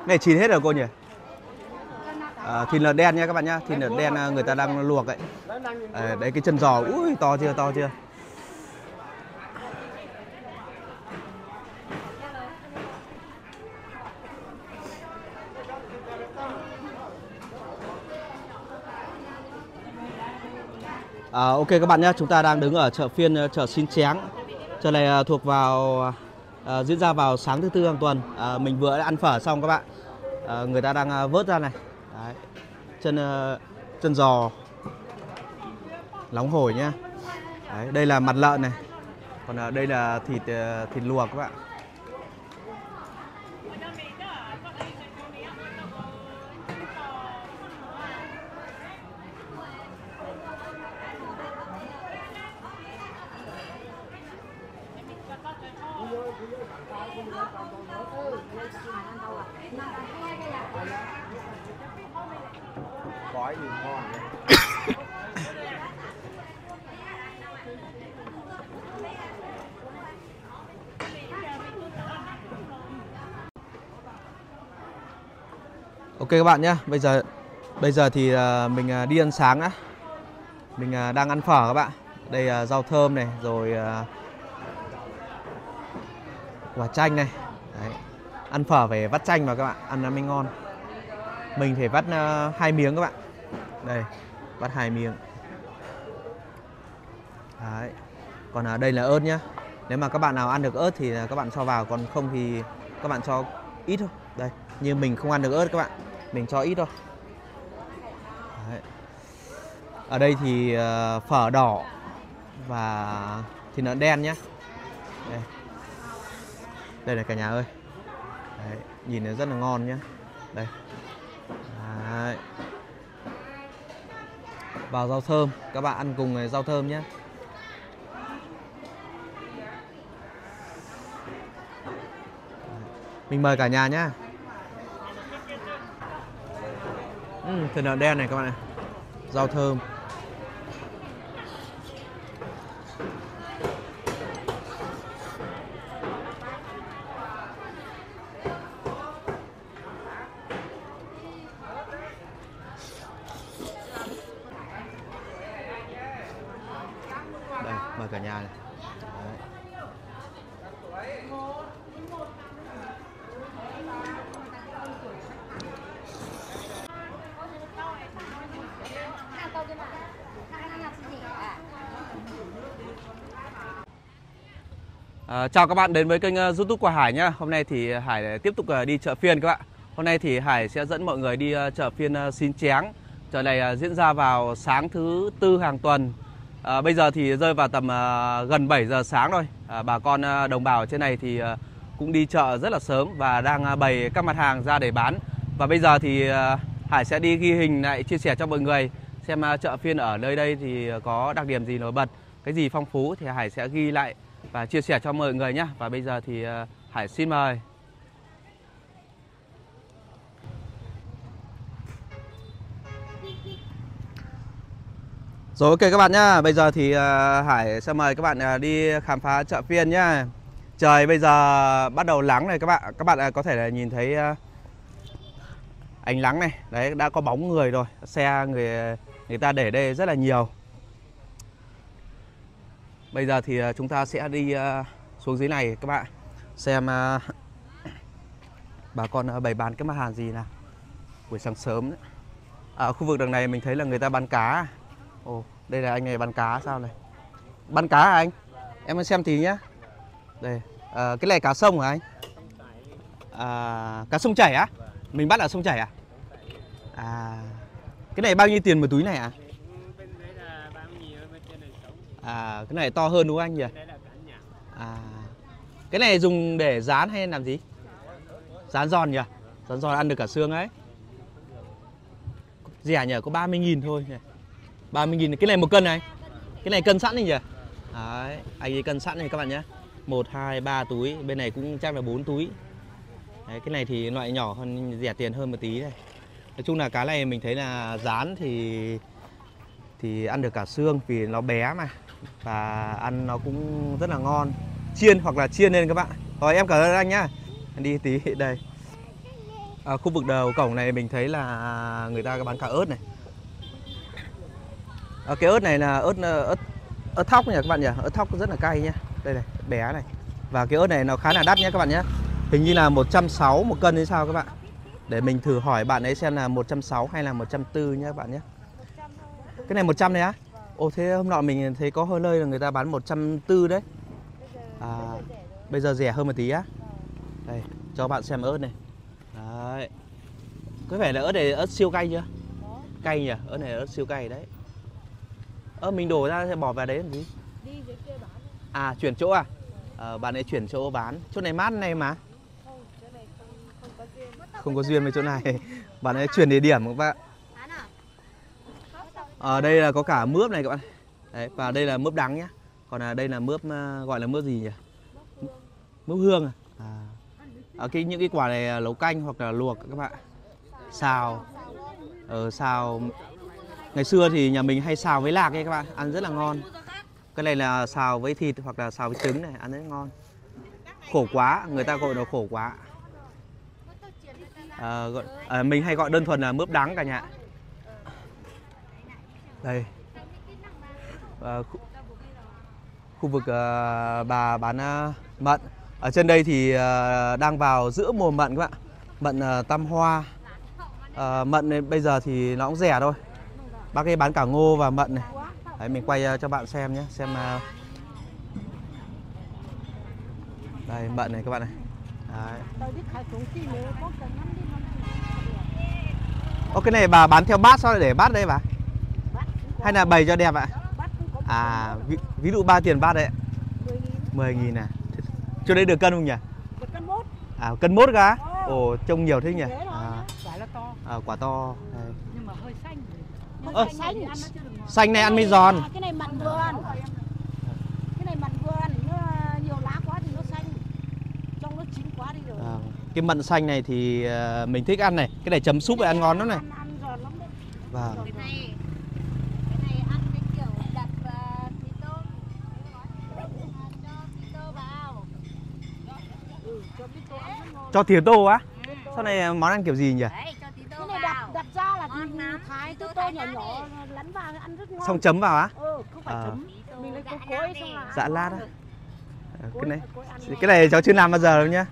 Này chín hết rồi cô nhỉ? Thịt lợn đen nha các bạn nhá. Thịt lợn đen người ta đang luộc đấy. Đấy cái chân giò, ui to chưa, to chưa? Ok các bạn nhé, chúng ta đang đứng ở chợ phiên chợ Xin Chén. Chợ này thuộc vào diễn ra vào sáng thứ Tư hàng tuần. Mình vừa ăn phở xong các bạn. Người ta đang vớt ra này. Đấy. Chân giò nóng hổi nhá. Đấy, đây là mặt lợn này. Còn đây là thịt luộc các bạn. Gói thì ngon. Ok các bạn nhé, bây giờ thì mình đi ăn sáng á. Mình đang ăn phở các bạn. Đây rau thơm này, rồi quả chanh này. Đấy. Ăn phở phải vắt chanh vào các bạn, ăn nó mới ngon. Mình phải vắt 2 miếng các bạn. Đây, vắt 2 miếng. Đấy. Còn đây là ớt nhá. Nếu mà các bạn nào ăn được ớt thì các bạn cho vào, còn không thì các bạn cho ít thôi. Đây, như mình không ăn được ớt các bạn, mình cho ít thôi. Đấy. Ở đây thì phở đỏ và thịt lợn đen nhé. Đây là cả nhà ơi. Đấy, nhìn nó rất là ngon nhé. Đây. Đấy. Vào rau thơm, các bạn ăn cùng rau thơm nhé. Mình mời cả nhà nhá. Thịt lợn đen này các bạn này. Rau thơm. Đây, mời cả nhà này. Đấy. Chào các bạn đến với kênh YouTube của Hải nhá. Hôm nay thì Hải tiếp tục đi chợ phiên các bạn. Hôm nay thì Hải sẽ dẫn mọi người đi chợ phiên Xin Chén. Chợ này diễn ra vào sáng thứ Tư hàng tuần. Bây giờ thì rơi vào tầm gần 7 giờ sáng rồi. Bà con đồng bào ở trên này thì cũng đi chợ rất là sớm và đang bày các mặt hàng ra để bán. Và bây giờ thì Hải sẽ đi ghi hình lại chia sẻ cho mọi người xem chợ phiên ở nơi đây thì có đặc điểm gì nổi bật, cái gì phong phú thì Hải sẽ ghi lại và chia sẻ cho mọi người nhé. Và bây giờ thì Hải xin mời. Rồi ok các bạn nhá. Bây giờ thì Hải sẽ mời các bạn đi khám phá chợ phiên nhá. Trời bây giờ bắt đầu nắng này các bạn. Các bạn có thể là nhìn thấy ánh nắng này. Đấy, đã có bóng người rồi. Xe người ta để đây rất là nhiều. Bây giờ thì chúng ta sẽ đi xuống dưới này các bạn, xem bà con bày bán cái mặt hàng gì nào. Buổi sáng sớm đấy. Ở khu vực đằng này mình thấy là người ta bán cá. Ồ, đây là anh này bán cá sao này? Bán cá hả anh? Em xem tí nhá. Đây, cái này cá sông hả anh? Cá sông chảy á? Mình bắt ở sông chảy à? Cái này bao nhiêu tiền một túi này ạ? Cái này to hơn đúng không anh nhỉ? Cái này dùng để rán hay làm gì? Rán giòn nhỉ? Rán giòn ăn được cả xương ấy. Rẻ nhỉ, có 30.000 thôi nhỉ. 30.000, cái này 1 cân này. Cái này cân sẵn này nhỉ? Đấy, anh ấy cân sẵn này các bạn nhé. 1, 2, 3 túi, bên này cũng chắc là 4 túi. Đấy, cái này thì loại nhỏ hơn, rẻ tiền hơn một tí này. Nói chung là cá này mình thấy là rán thì ăn được cả xương vì nó bé mà. Và ăn nó cũng rất là ngon. Chiên hoặc là chiên lên các bạn. Rồi em cảm ơn anh nhá. Đi tí đây. Khu vực đầu cổng này mình thấy là người ta bán cả ớt này. Cái ớt này là ớt thóc nhỉ các bạn nhỉ? Ớt thóc rất là cay nhá. Đây này, bé này. Và cái ớt này nó khá là đắt nhé các bạn nhé. Hình như là 160 một cân hay sao các bạn. Để mình thử hỏi bạn ấy xem là 160 hay là 140 nhé các bạn nhé. Cái này 100 này á? Ồ, thế hôm nọ mình thấy có hơi nơi là người ta bán 140 đấy. Bây giờ rẻ hơn một tí á. Đây, cho bạn xem ớt này. Đấy. Có vẻ là ớt này ớt siêu cay chưa? Cay nhỉ? Ớt này ớt siêu cay đấy. Mình đổ ra bỏ vào đấy làm gì? Đi dưới kia bán. Chuyển chỗ à? Bạn ấy chuyển chỗ bán. Chỗ này mát này mà. Không, chỗ này không có duyên. Không có duyên với chỗ này. Bạn ấy chuyển địa điểm các bạn. Ở đây là có cả mướp này các bạn. Đấy, và đây là mướp đắng nhá. Còn đây là mướp gọi là mướp gì nhỉ? Mướp hương à? Những cái quả này nấu canh hoặc là luộc các bạn. Xào. Xào. Ngày xưa thì nhà mình hay xào với lạc ấy các bạn, ăn rất là ngon. Cái này là xào với thịt hoặc là xào với trứng này, ăn rất ngon. Khổ quá, người ta gọi là khổ quá. Mình hay gọi đơn thuần là mướp đắng cả nhà. Đây. Khu vực bà bán mận. Ở trên đây thì đang vào giữa mùa mận các bạn. Mận tam hoa. Mận này bây giờ thì nó cũng rẻ thôi. Bác ấy bán cả ngô và mận này. Đấy, mình quay cho bạn xem nhé. Xem đây mận này các bạn này. Đấy. Cái này bà bán theo bát sao lại để bát đây bà? Hay là bày cho đẹp ạ? Ví dụ 3 tiền bát đấy. 10.000 à? Chỗ đấy được cân không nhỉ? Được cân mốt. Cân mốt cả? Ồ, trông nhiều thế nhỉ? Quả là to. Quả to. Đây. Nhưng mà hơi xanh. Xanh này ăn mới giòn. Cái này mận vườn. Cái này mận vườn, nó nhiều lá quá thì nó xanh. Trong nó chín quá đi rồi. Cái mận xanh này thì mình thích ăn này. Cái này chấm súp để ăn ngon lắm này. Ăn giòn lắm đấy. Vâng. Cái này ăn cái kiểu đặt thịt tôm. Cho thịt tôm vào. Cho thịt tôm ăn rất ngon. Cho thịt tô á? Sau này món ăn kiểu gì nhỉ? Đấy, cho thịt tôm cái vào. này đặt ra là thái thịt tô nhỏ nhỏ lắn vào ăn rất ngon. Xong chấm vào á? Không phải chấm. Mình lấy cối xong là Giã lát á. Cái này cháu chưa làm bao giờ đâu nhá.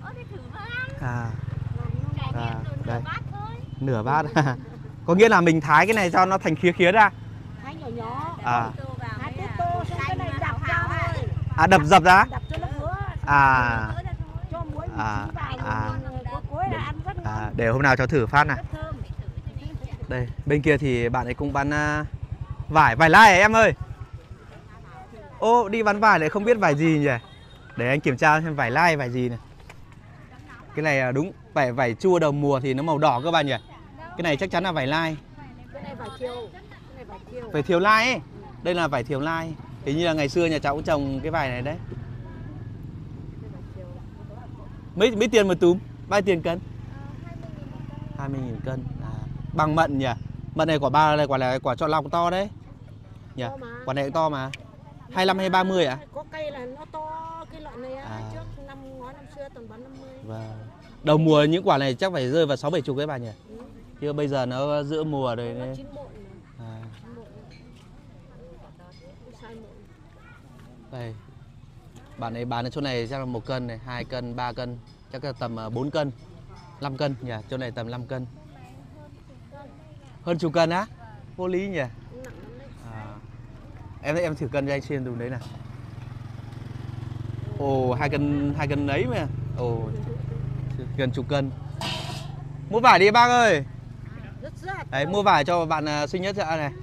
Đây. Nửa bát. Có nghĩa là mình thái cái này cho nó thành khía khía ra. Thái nhỏ nhỏ. Thái tít tô xong cái này đập ra thôi. Đập dập ra. Đập cho nó ngứa. Cho muối vào cối là ăn rất ngon. Để hôm nào cháu thử phát nào. Rất thơm. Đây, bên kia thì bạn ấy cũng bán vải lai à, em ơi. Đi bán vải lại không biết vải gì nhỉ? Để anh kiểm tra xem vải lai vải gì này. Cái này đúng, vải chua đầu mùa thì nó màu đỏ các bạn nhỉ? Cái này chắc chắn là vải lai. Cái này vải thiều. Vải thiều lai ấy. Đây là vải thiều lai. Hình như là ngày xưa nhà cháu cũng trồng cái vải này đấy. Mấy tiền một túm? Bao tiền cân? 20.000 cân. Bằng mận nhỉ? Mận này quả ba này, quả là quả chọn lòng to đấy. Nhỉ? Quả này cũng to mà. 25 hay 30 ạ? Có cây là nó to, cái loại này trước năm xưa toàn bán 50. Vâng. Đầu mùa những quả này chắc phải rơi vào 60-70 cái bà nhỉ? Chứ bây giờ nó giữa mùa rồi đấy. Chín muộn mà. Đây. Bạn ấy bán ở chỗ này chắc là 1 cân này, 2 cân, 3 cân, chắc là tầm 4 cân, 5 cân nhỉ? Chỗ này tầm 5 cân. Hơn chục cân á? Vô lý nhỉ? Em thử cân cho anh xem dùng đấy nào. Ồ, 2 cân đấy mà. Ồ, gần chục cân. Mua vải đi bác ơi. Đấy, mua vải cho bạn sinh nhật chợ này.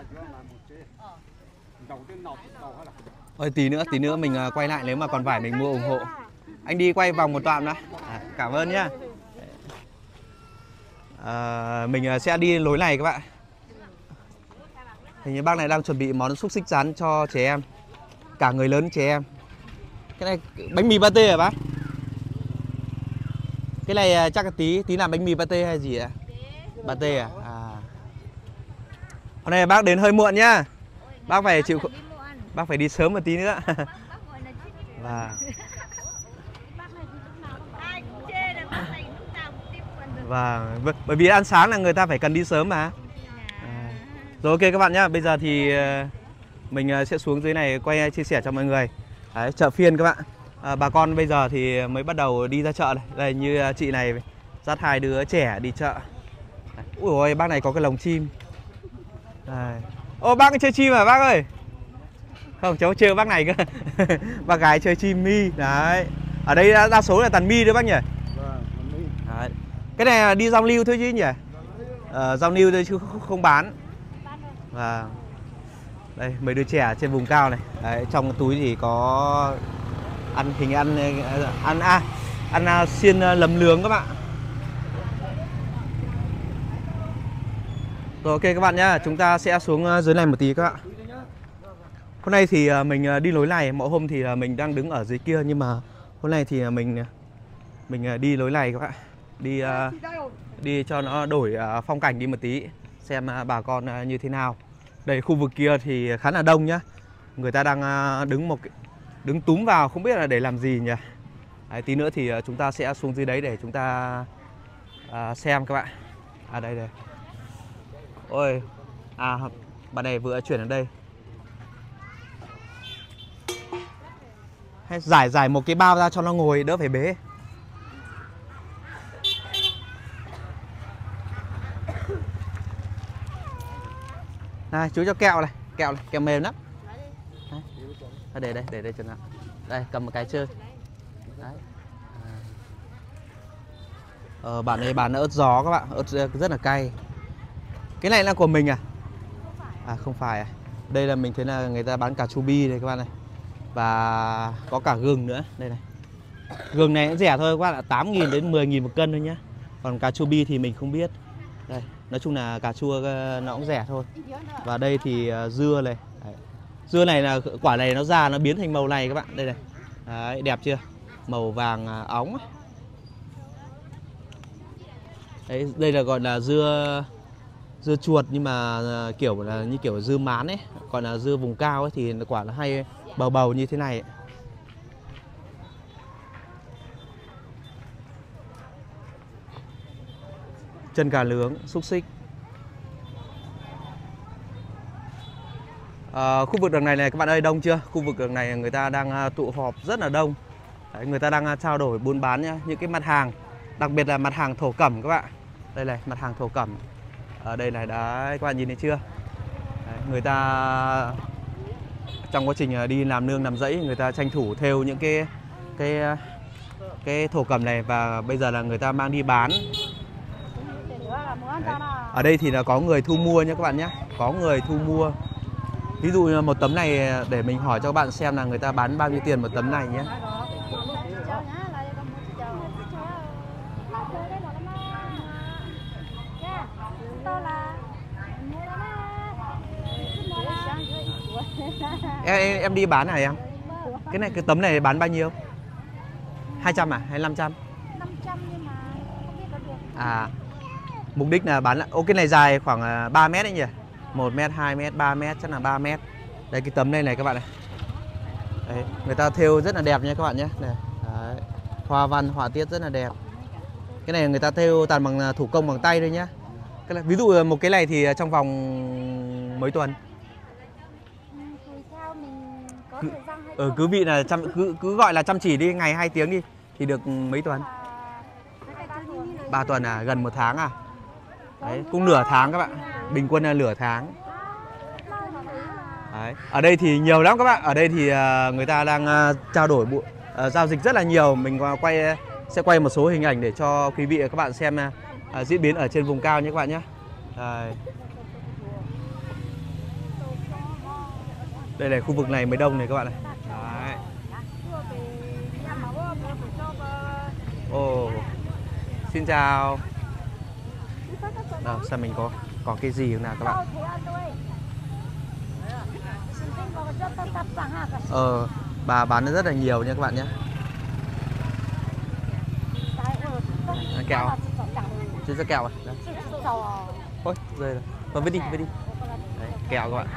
Ôi, tí nữa mình quay lại, nếu mà còn vải mình mua ủng hộ. Anh đi quay vòng một đoạn đã. Cảm ơn nhá. Mình sẽ đi lối này các bạn. Hình như bác này đang chuẩn bị món xúc xích rán cho trẻ em. Cả người lớn trẻ em. Cái này bánh mì pate hả bác? Cái này chắc là tí làm bánh mì pate hay gì ạ? Pate à? Hôm nay bác đến hơi muộn nhá. Bác phải chịu, bác phải đi sớm một tí nữa. Và Và bởi vì ăn sáng là người ta phải cần đi sớm mà. Rồi ok các bạn nhá. Bây giờ thì mình sẽ xuống dưới này quay chia sẻ cho mọi người. Đấy, chợ phiên các bạn. Bà con bây giờ thì mới bắt đầu đi ra chợ này. Đây như chị này dắt hai đứa trẻ đi chợ. Đấy. Ui ôi, bác này có cái lồng chim. Đây. Ô bác chơi chim à bác ơi? Không, cháu chơi bác này cơ. Bác gái chơi chim mi. Đấy. Ở đây đa số là toàn mi đấy bác nhỉ? Đấy. Cái này là đi giao lưu thôi chứ nhỉ? Giao lưu thôi chứ không bán. Và đây mấy đứa trẻ trên vùng cao này. Đấy, trong túi thì có ăn xiên lấm nướng các bạn. Rồi ok các bạn nhá, chúng ta sẽ xuống dưới này một tí các bạn. Hôm nay thì mình đi lối này, mỗi hôm thì mình đang đứng ở dưới kia, nhưng mà hôm nay thì mình đi lối này các bạn. Đi cho nó đổi phong cảnh đi một tí, xem bà con như thế nào. Đây khu vực kia thì khá là đông nhá. Người ta đang đứng túm vào không biết là để làm gì nhỉ. Đấy, tí nữa thì chúng ta sẽ xuống dưới đấy để chúng ta xem các bạn. À đây đây. Ôi, bạn này vừa chuyển đến đây. Hay giải một cái bao ra cho nó ngồi đỡ phải bế. Này, chú cho kẹo này, kẹo mềm lắm. Đấy. Để đây cho nào. Đây, cầm một cái chơi. Đấy. Bạn này bán ớt gió các bạn, ớt rất là cay. Cái này là của mình à? Không phải à. Đây là mình thấy là người ta bán cả chubi đây các bạn này. Và có cả gừng nữa, đây này. Gừng này cũng rẻ thôi các bạn ạ, 8.000 đến 10.000 một cân thôi nhá. Còn cà chua bi thì mình không biết. Đây, nói chung là cà chua nó cũng rẻ thôi. Và đây thì dưa này. Đấy. Dưa này là quả này nó già nó biến thành màu này các bạn, đây này. Đấy, đẹp chưa? Màu vàng óng. Đấy, đây là gọi là dưa chuột, nhưng mà kiểu là như kiểu dưa mán ấy, còn là dưa vùng cao ấy thì quả nó hay bầu như thế này ấy. Chân gà nướng, xúc xích. Khu vực đường này các bạn ơi, đông chưa? Khu vực đường này người ta đang tụ họp rất là đông. Đấy, người ta đang trao đổi buôn bán nhá, những cái mặt hàng, đặc biệt là mặt hàng thổ cẩm các bạn. Đây này, mặt hàng thổ cẩm. Ở đây này, đấy, các bạn nhìn thấy chưa? Đấy, người ta trong quá trình đi làm nương làm rẫy, người ta tranh thủ thêu những cái thổ cẩm này, và bây giờ là người ta mang đi bán. Đấy. Ở đây thì là có người thu mua nhé các bạn nhé, có người thu mua. Ví dụ như một tấm này, để mình hỏi cho các bạn xem là người ta bán bao nhiêu tiền một tấm này nhé. Em đi bán hả em? Cái tấm này bán bao nhiêu? 200 à hay 500? 500 nhưng mà không biết có được. Mục đích là bán. Ô, cái này dài khoảng 3 mét đấy nhỉ? 1 mét, 2 mét, 3 mét, chắc là 3 mét. Đây cái tấm này các bạn này. Đấy, người ta thêu rất là đẹp nha các bạn nhé. Này. Đấy. Hoa văn, họa tiết rất là đẹp. Cái này người ta thêu toàn bằng thủ công bằng tay thôi nhá. Ví dụ một cái này thì trong vòng mấy tuần? Cứ vị là cứ gọi là chăm chỉ đi, ngày 2 tiếng đi thì được mấy tuần? 3 tuần à, gần 1 tháng à? Đấy, cũng nửa tháng các bạn. Bình quân là nửa tháng. Đấy. Ở đây thì nhiều lắm các bạn. Ở đây thì người ta đang trao đổi giao dịch rất là nhiều. Mình sẽ quay một số hình ảnh để cho quý vị và các bạn xem diễn biến ở trên vùng cao nhé các bạn nhé. Đây là khu vực này mới đông này các bạn này. Đấy. Xin chào. Đâu, xem mình có cái gì không nào các bạn. Bà bán rất là nhiều nha các bạn nhé. Kẹo. Chứ cho kẹo à? Ôi, rơi rồi. Thôi vứt đi. Đấy, kẹo các bạn.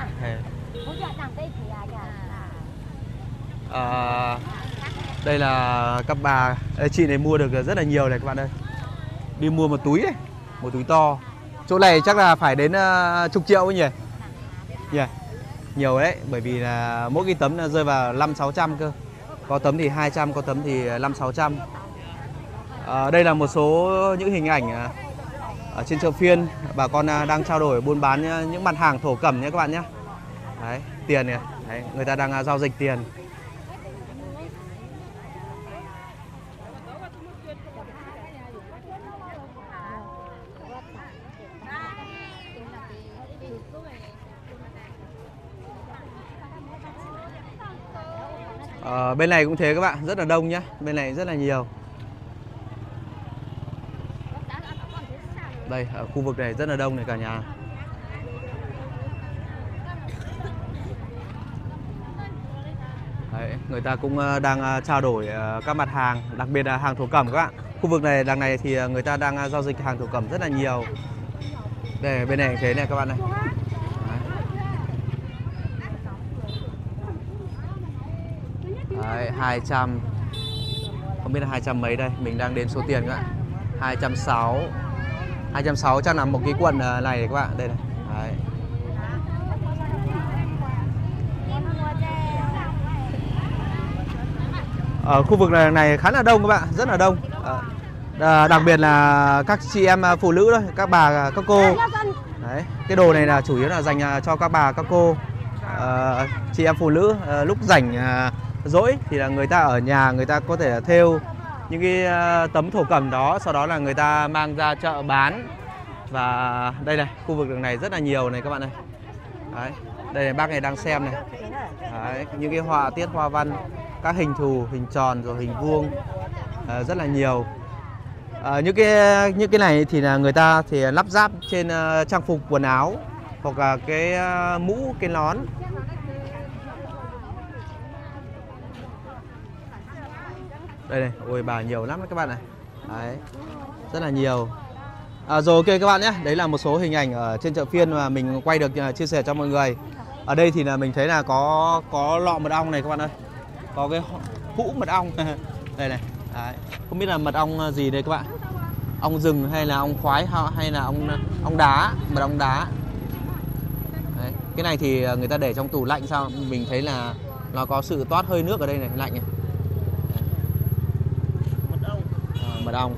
Đây là các bà, chị này mua được rất là nhiều này các bạn ơi. đi mua một túi này, một túi to. Chỗ này chắc là phải đến chục triệu ấy nhỉ? Yeah. Nhiều đấy, bởi vì là mỗi cái tấm là rơi vào 500-600 cơ. Có tấm thì 200, có tấm thì 500-600. Đây là một số những hình ảnh ở trên chợ phiên. Bà con đang trao đổi buôn bán những mặt hàng thổ cẩm nhé các bạn nhé. Đấy, tiền này, đấy, người ta đang giao dịch tiền. Bên này cũng thế các bạn, rất là đông nhá. Bên này rất là nhiều. Đây, ở khu vực này rất là đông này cả nhà. Đấy, người ta cũng đang trao đổi các mặt hàng, đặc biệt là hàng thổ cẩm các bạn. Khu vực này, đằng này thì người ta đang giao dịch hàng thổ cẩm rất là nhiều. Đây, bên này cũng thế này các bạn này. Đấy, 200. Không biết là 200 mấy đây, mình đang đến số tiền các bạn. 260. 260 chắc là một cái quần này các bạn, đây này. Đấy. Ở khu vực này khá là đông các bạn, rất là đông. Đặc biệt là các chị em phụ nữ thôi, các bà, các cô. Đấy, cái đồ này là chủ yếu là dành cho các bà, các cô, chị em phụ nữ lúc rảnh rỗi thì là người ta ở nhà, người ta có thể thêu những cái tấm thổ cẩm đó, sau đó là người ta mang ra chợ bán. Và đây này, khu vực đường này rất là nhiều này các bạn này. Đấy, đây này, bác này đang xem này. Đấy, những cái họa tiết hoa văn, các hình thù, hình tròn rồi hình vuông, rất là nhiều. Những cái này thì là người ta thì lắp ráp trên trang phục quần áo hoặc là cái mũ, cái nón. Đây này, ôi bà nhiều lắm đấy các bạn này. Đấy, rất là nhiều. Rồi ok các bạn nhé, đấy là một số hình ảnh ở trên chợ phiên mà mình quay được chia sẻ cho mọi người. Ở đây thì là mình thấy là có lọ mật ong này các bạn ơi. Có cái hũ mật ong. Đây này. Đấy. Không biết là mật ong gì đây các bạn. Ong rừng hay là ong khoái hay là ong đá, mật ong đá. Đấy. Cái này thì người ta để trong tủ lạnh sao? Mình thấy là nó có sự toát hơi nước ở đây này, lạnh này. Mật ong.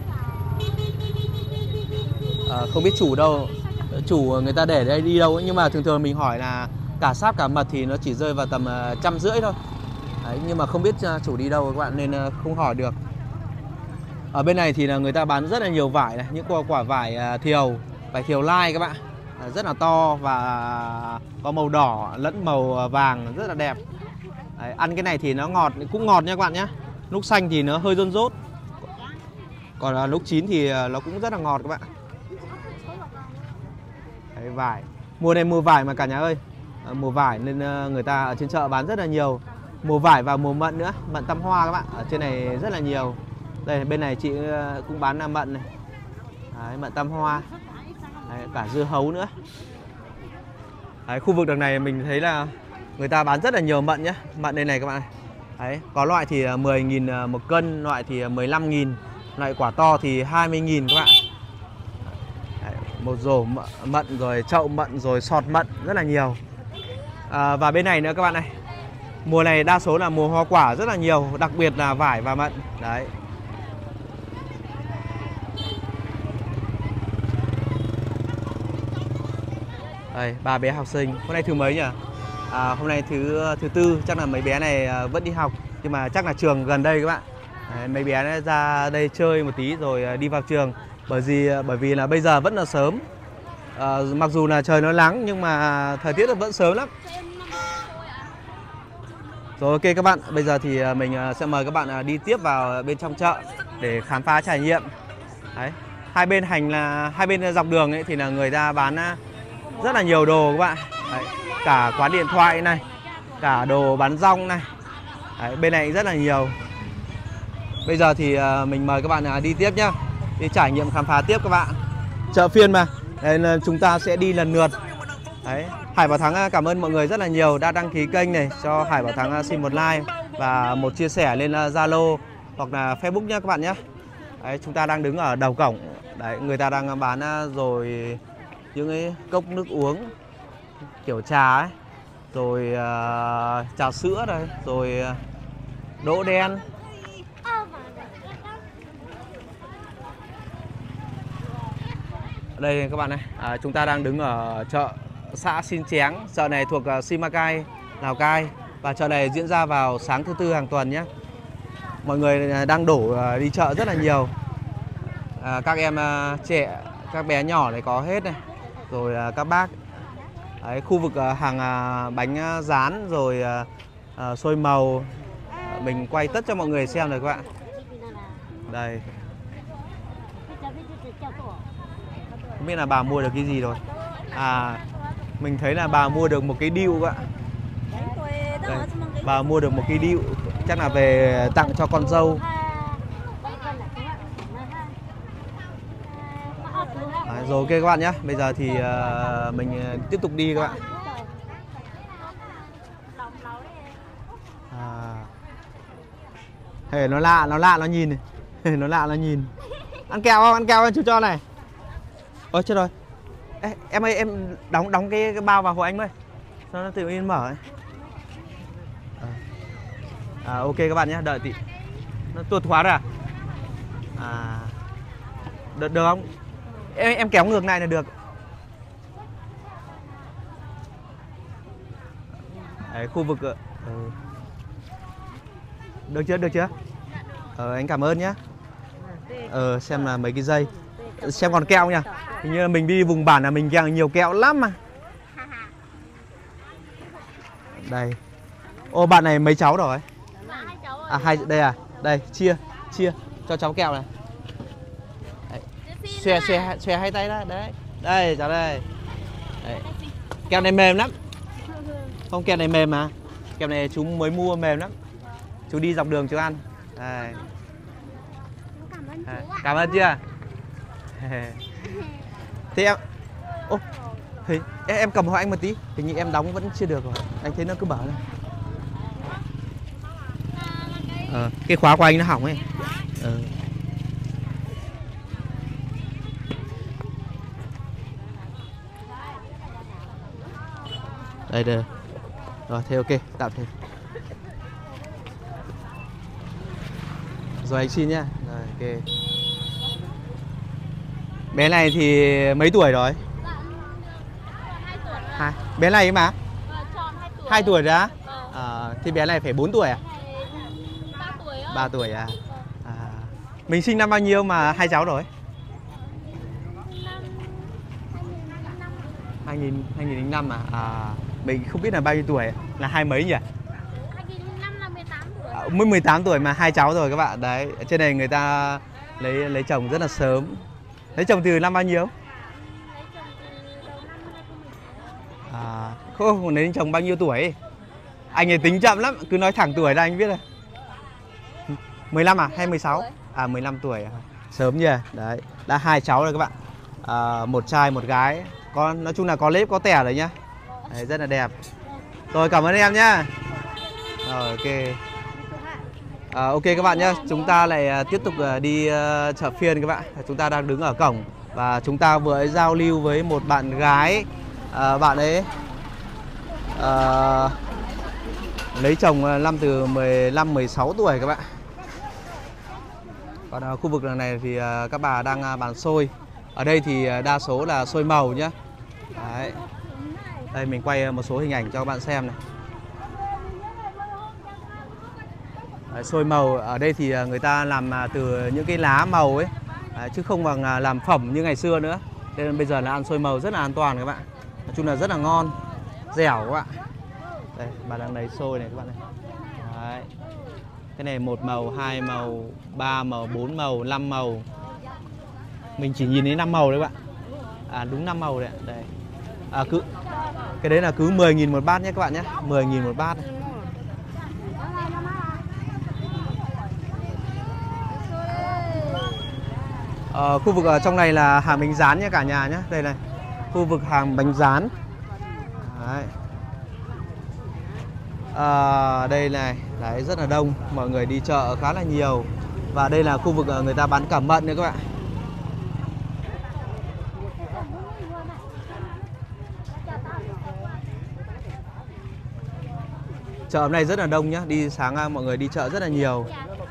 Không biết chủ đâu, chủ người ta để đây đi đâu ấy, nhưng mà thường thường mình hỏi là cả sáp cả mật thì nó chỉ rơi vào tầm 150 thôi. Đấy, nhưng mà không biết chủ đi đâu các bạn nên không hỏi được. Ở bên này thì là người ta bán rất là nhiều vải này, những quả vải vải thiều lai các bạn, rất là to và có màu đỏ lẫn màu vàng, rất là đẹp. Đấy, ăn cái này thì nó ngọt, cũng ngọt nha các bạn nhé. Lúc xanh thì nó hơi rôn rốt, còn lúc chín thì nó cũng rất là ngọt các bạn. Đấy, vải mùa này mùa vải mà cả nhà ơi, mùa vải nên người ta ở trên chợ bán rất là nhiều. Mùa vải và mùa mận nữa, mận tăm hoa các bạn, ở trên này rất là nhiều. Đây bên này chị cũng bán mận này. Đấy, mận tăm hoa. Đấy, cả dưa hấu nữa. Đấy, khu vực đằng này mình thấy là người ta bán rất là nhiều mận nhé. Mận đây này các bạn. Đấy, có loại thì 10.000 một cân, loại thì 15.000, loại quả to thì 20.000 các bạn. Đấy, một rổ mận rồi chậu mận rồi sọt mận rất là nhiều. Và bên này nữa các bạn này. Mùa này đa số là mùa hoa quả rất là nhiều, đặc biệt là vải và mận. Đấy. Đây, 3 bé học sinh. Hôm nay thứ mấy nhỉ? Hôm nay thứ tư, chắc là mấy bé này vẫn đi học, nhưng mà chắc là trường gần đây các bạn. Đấy, mấy bé ra đây chơi một tí rồi đi vào trường. Bởi vì là bây giờ vẫn là sớm. Mặc dù là trời nó nắng nhưng mà thời tiết vẫn sớm lắm. Rồi ok các bạn, bây giờ thì mình sẽ mời các bạn đi tiếp vào bên trong chợ để khám phá trải nghiệm. Đấy, hai bên dọc đường ấy thì là người ta bán rất là nhiều đồ các bạn. Đấy, cả quán điện thoại này, cả đồ bán rong này. Đấy, bên này rất là nhiều. Bây giờ thì mình mời các bạn đi tiếp nhá, đi trải nghiệm khám phá tiếp các bạn. Chợ phiên mà, nên chúng ta sẽ đi lần lượt. Đấy, Hải Bảo Thắng cảm ơn mọi người rất là nhiều đã đăng ký kênh này, cho Hải Bảo Thắng xin một like và một chia sẻ lên Zalo hoặc là Facebook nhé các bạn nhé. Đấy, chúng ta đang đứng ở đầu cổng. Đấy, người ta đang bán rồi những cái cốc nước uống kiểu trà ấy, rồi trà sữa đây, rồi đỗ đen. Đây các bạn này, chúng ta đang đứng ở chợ xã Xin Chén. Chợ này thuộc Simacai, Lào Cai. Và chợ này diễn ra vào sáng thứ Tư hàng tuần nhé. Mọi người đang đổ đi chợ rất là nhiều. Các em trẻ, các bé nhỏ này có hết này. Rồi các bác. Đấy, khu vực hàng bánh rán rồi xôi màu. Mình quay tất cho mọi người xem rồi các bạn. Đây. Không biết là bà mua được cái gì rồi. Mình thấy là bà mua được một cái điệu các bạn. Đây, bà mua được một cái điệu, chắc là về tặng cho con dâu. Rồi ok các bạn nhé. Bây giờ thì mình tiếp tục đi các bạn. Hey, nó lạ nó nhìn này. Nó lạ nó nhìn. Ăn kẹo không? Ăn kẹo không? Chú cho này. Ôi chết rồi. Ê, em ơi, em đóng cái bao vào hộ anh ơi. Cho nó tự nhiên mở ấy. Ok các bạn nhé, đợi tí. Nó tuột khóa rồi à? Được không? Em kéo ngược này là được. Đấy, khu vực được chưa? Anh cảm ơn nhé. Xem là mấy cái dây. Xem còn kẹo nha. Hình như là mình đi vùng bản là mình kẹo nhiều kẹo lắm mà. Đây. Ô bạn này mấy cháu rồi? Đây à? Đây, chia cho cháu kẹo này. Xòe hai tay ra. Đấy. Đây, cháu đây. Đấy. Kẹo này mềm lắm. Không, kẹo này mềm mà. Kẹo này chú mới mua mềm lắm. Chú đi dọc đường chú ăn. Đây. Cảm ơn chưa? Thế em. Ô, thì em cầm hộ anh một tí. Hình như em đóng vẫn chưa được rồi. Anh thấy nó cứ bảo này. Cái khóa của anh nó hỏng ấy. Đây. Rồi thế ok, tạm thế. Rồi anh xin nhá. Rồi ok. Bé này thì mấy tuổi rồi? 2. Bé này mà? 2 tuổi đã? Thì bé này phải 4 tuổi à? 3 tuổi à? Mình sinh năm bao nhiêu mà hai cháu rồi? 2005 à? Mình không biết là bao nhiêu tuổi, là hai mấy nhỉ? 2005 là 18 tuổi. Mới 18 tuổi mà hai cháu rồi các bạn. Đấy, ở trên này người ta lấy chồng rất là sớm. Lấy chồng từ năm bao nhiêu? Lấy chồng từ đầu năm 2016. Không, lấy chồng bao nhiêu tuổi? Anh ấy tính chậm lắm, cứ nói thẳng tuổi ra anh biết rồi. 15 à? Hay 16? 15 tuổi. Sớm nhỉ? Đấy, đã hai cháu rồi các bạn. Một trai một gái. Nói chung là có lếp có tẻ rồi nhá. Đấy, rất là đẹp. Rồi cảm ơn em nhá. Rồi ok. Ok các bạn nhé, chúng ta lại tiếp tục đi chợ phiên các bạn. Chúng ta đang đứng ở cổng và chúng ta vừa giao lưu với một bạn gái. Bạn ấy lấy chồng năm từ 15-16 tuổi các bạn. Còn khu vực này thì các bà đang bán xôi. Ở đây thì đa số là xôi màu nhá. Đấy. Đây mình quay một số hình ảnh cho các bạn xem này. Đấy, xôi màu ở đây thì người ta làm từ những cái lá màu ấy. Đấy, chứ không bằng làm phẩm như ngày xưa nữa. Nên bây giờ là ăn xôi màu rất là an toàn các bạn. Nói chung là rất là ngon, dẻo các bạn. Đây, bà đang lấy xôi này các bạn này. Đấy. Cái này 1 màu, 2 màu, 3 màu, 4 màu, 5 màu. Mình chỉ nhìn thấy 5 màu đấy các bạn. Đúng 5 màu đấy. Đây. Cái đấy là cứ 10.000 một bát nhé các bạn nhé. 10.000 một bát. Khu vực ở trong này là hàng bánh rán nha cả nhà nhé. Đây này, khu vực hàng bánh rán. Đấy. Đây này, đấy rất là đông, mọi người đi chợ khá là nhiều. Và đây là khu vực người ta bán cả mận nữa các bạn. Chợ hôm nay rất là đông nhá, đi sáng mọi người đi chợ rất là nhiều.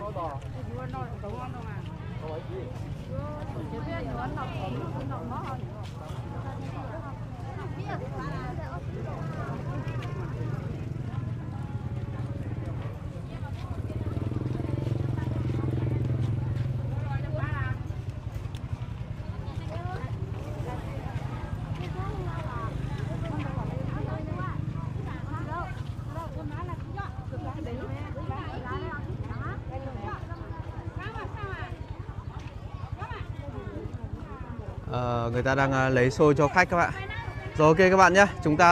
Người ta đang lấy xôi cho khách các bạn. Rồi ok các bạn nhé,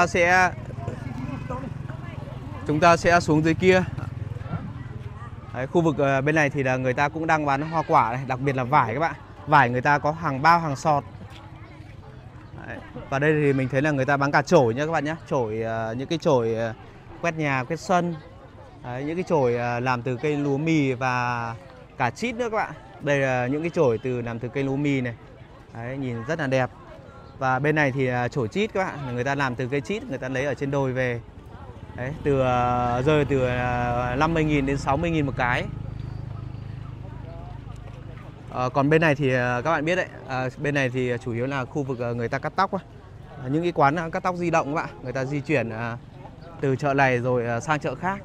chúng ta sẽ xuống dưới kia. Đấy, khu vực bên này thì là người ta cũng đang bán hoa quả này, đặc biệt là vải các bạn. Vải người ta có hàng bao hàng sọt. Đấy, và đây thì mình thấy là người ta bán cả chổi nhé các bạn nhé. Chổi, những cái chổi quét nhà, quét sân. Đấy, những cái chổi làm từ cây lúa mì và cả chít nữa các bạn. Đây là những cái chổi làm từ cây lúa mì này. Đấy, nhìn rất là đẹp. Và bên này thì chổi chít các bạn, người ta làm từ cây chít, người ta lấy ở trên đồi về. Đấy, rơi từ 50.000 đến 60.000 một cái. Còn bên này thì các bạn biết đấy, bên này thì chủ yếu là khu vực người ta cắt tóc. Những cái quán cắt tóc di động các bạn, người ta di chuyển từ chợ này rồi sang chợ khác.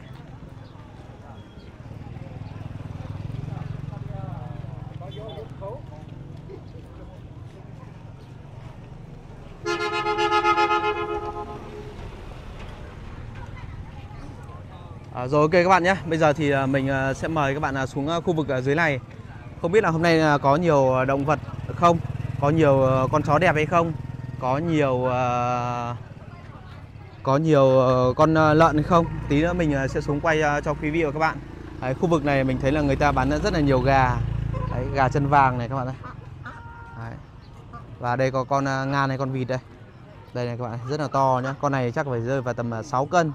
Rồi ok các bạn nhé, bây giờ thì mình sẽ mời các bạn xuống khu vực ở dưới này. Không biết là hôm nay có nhiều động vật không, có nhiều con chó đẹp hay không, có nhiều con lợn hay không. Tí nữa mình sẽ xuống quay cho quý vị và các bạn. Đấy, khu vực này mình thấy là người ta bán rất là nhiều gà. Đấy, gà chân vàng này các bạn ơi. Đấy. Và đây có con ngan này, con vịt đây. Đây này các bạn, rất là to nhá. Con này chắc phải rơi vào tầm 6 cân.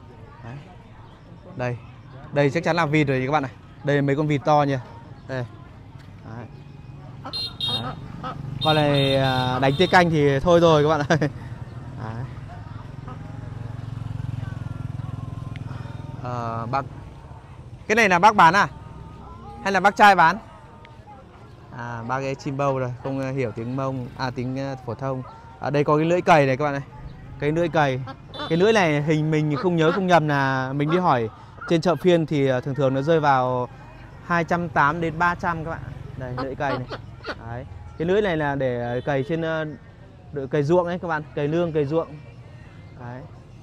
Đấy. Đây chắc chắn là vịt rồi các bạn này. Đây là mấy con vịt to nhỉ. Đây. Đấy. Đấy. Con này đánh tiết canh thì thôi rồi các bạn ơi. Đấy. Bác... Cái này là bác bán à? Hay là bác trai bán? Bác ấy chim bâu rồi, không hiểu tiếng Mông, tiếng phổ thông. Đây có cái lưỡi cày này các bạn này. Cái lưỡi cày. Cái lưỡi này hình mình không nhầm là mình đi hỏi trên chợ phiên thì thường nó rơi vào 280 đến 300 các bạn. Đây lưỡi cày này. Đấy. Cái lưỡi này là để cày trên cày ruộng ấy các bạn, cày nương, cày ruộng. Đấy.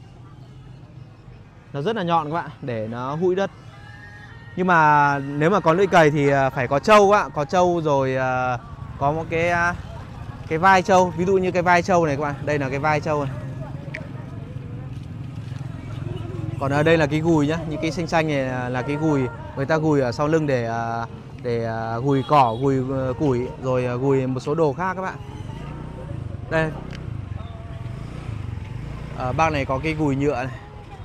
Nó rất là nhọn các bạn, để nó hũi đất. Nhưng mà nếu mà có lưỡi cày thì phải có trâu á, có trâu rồi có một cái vai trâu, ví dụ như cái vai trâu này các bạn, đây là cái vai trâu này. Còn ở đây là cái gùi nhá, những cái xanh xanh này là cái gùi, người ta gùi ở sau lưng để gùi cỏ, gùi củi, rồi gùi một số đồ khác các bạn. Đây, bác này có cái gùi nhựa này.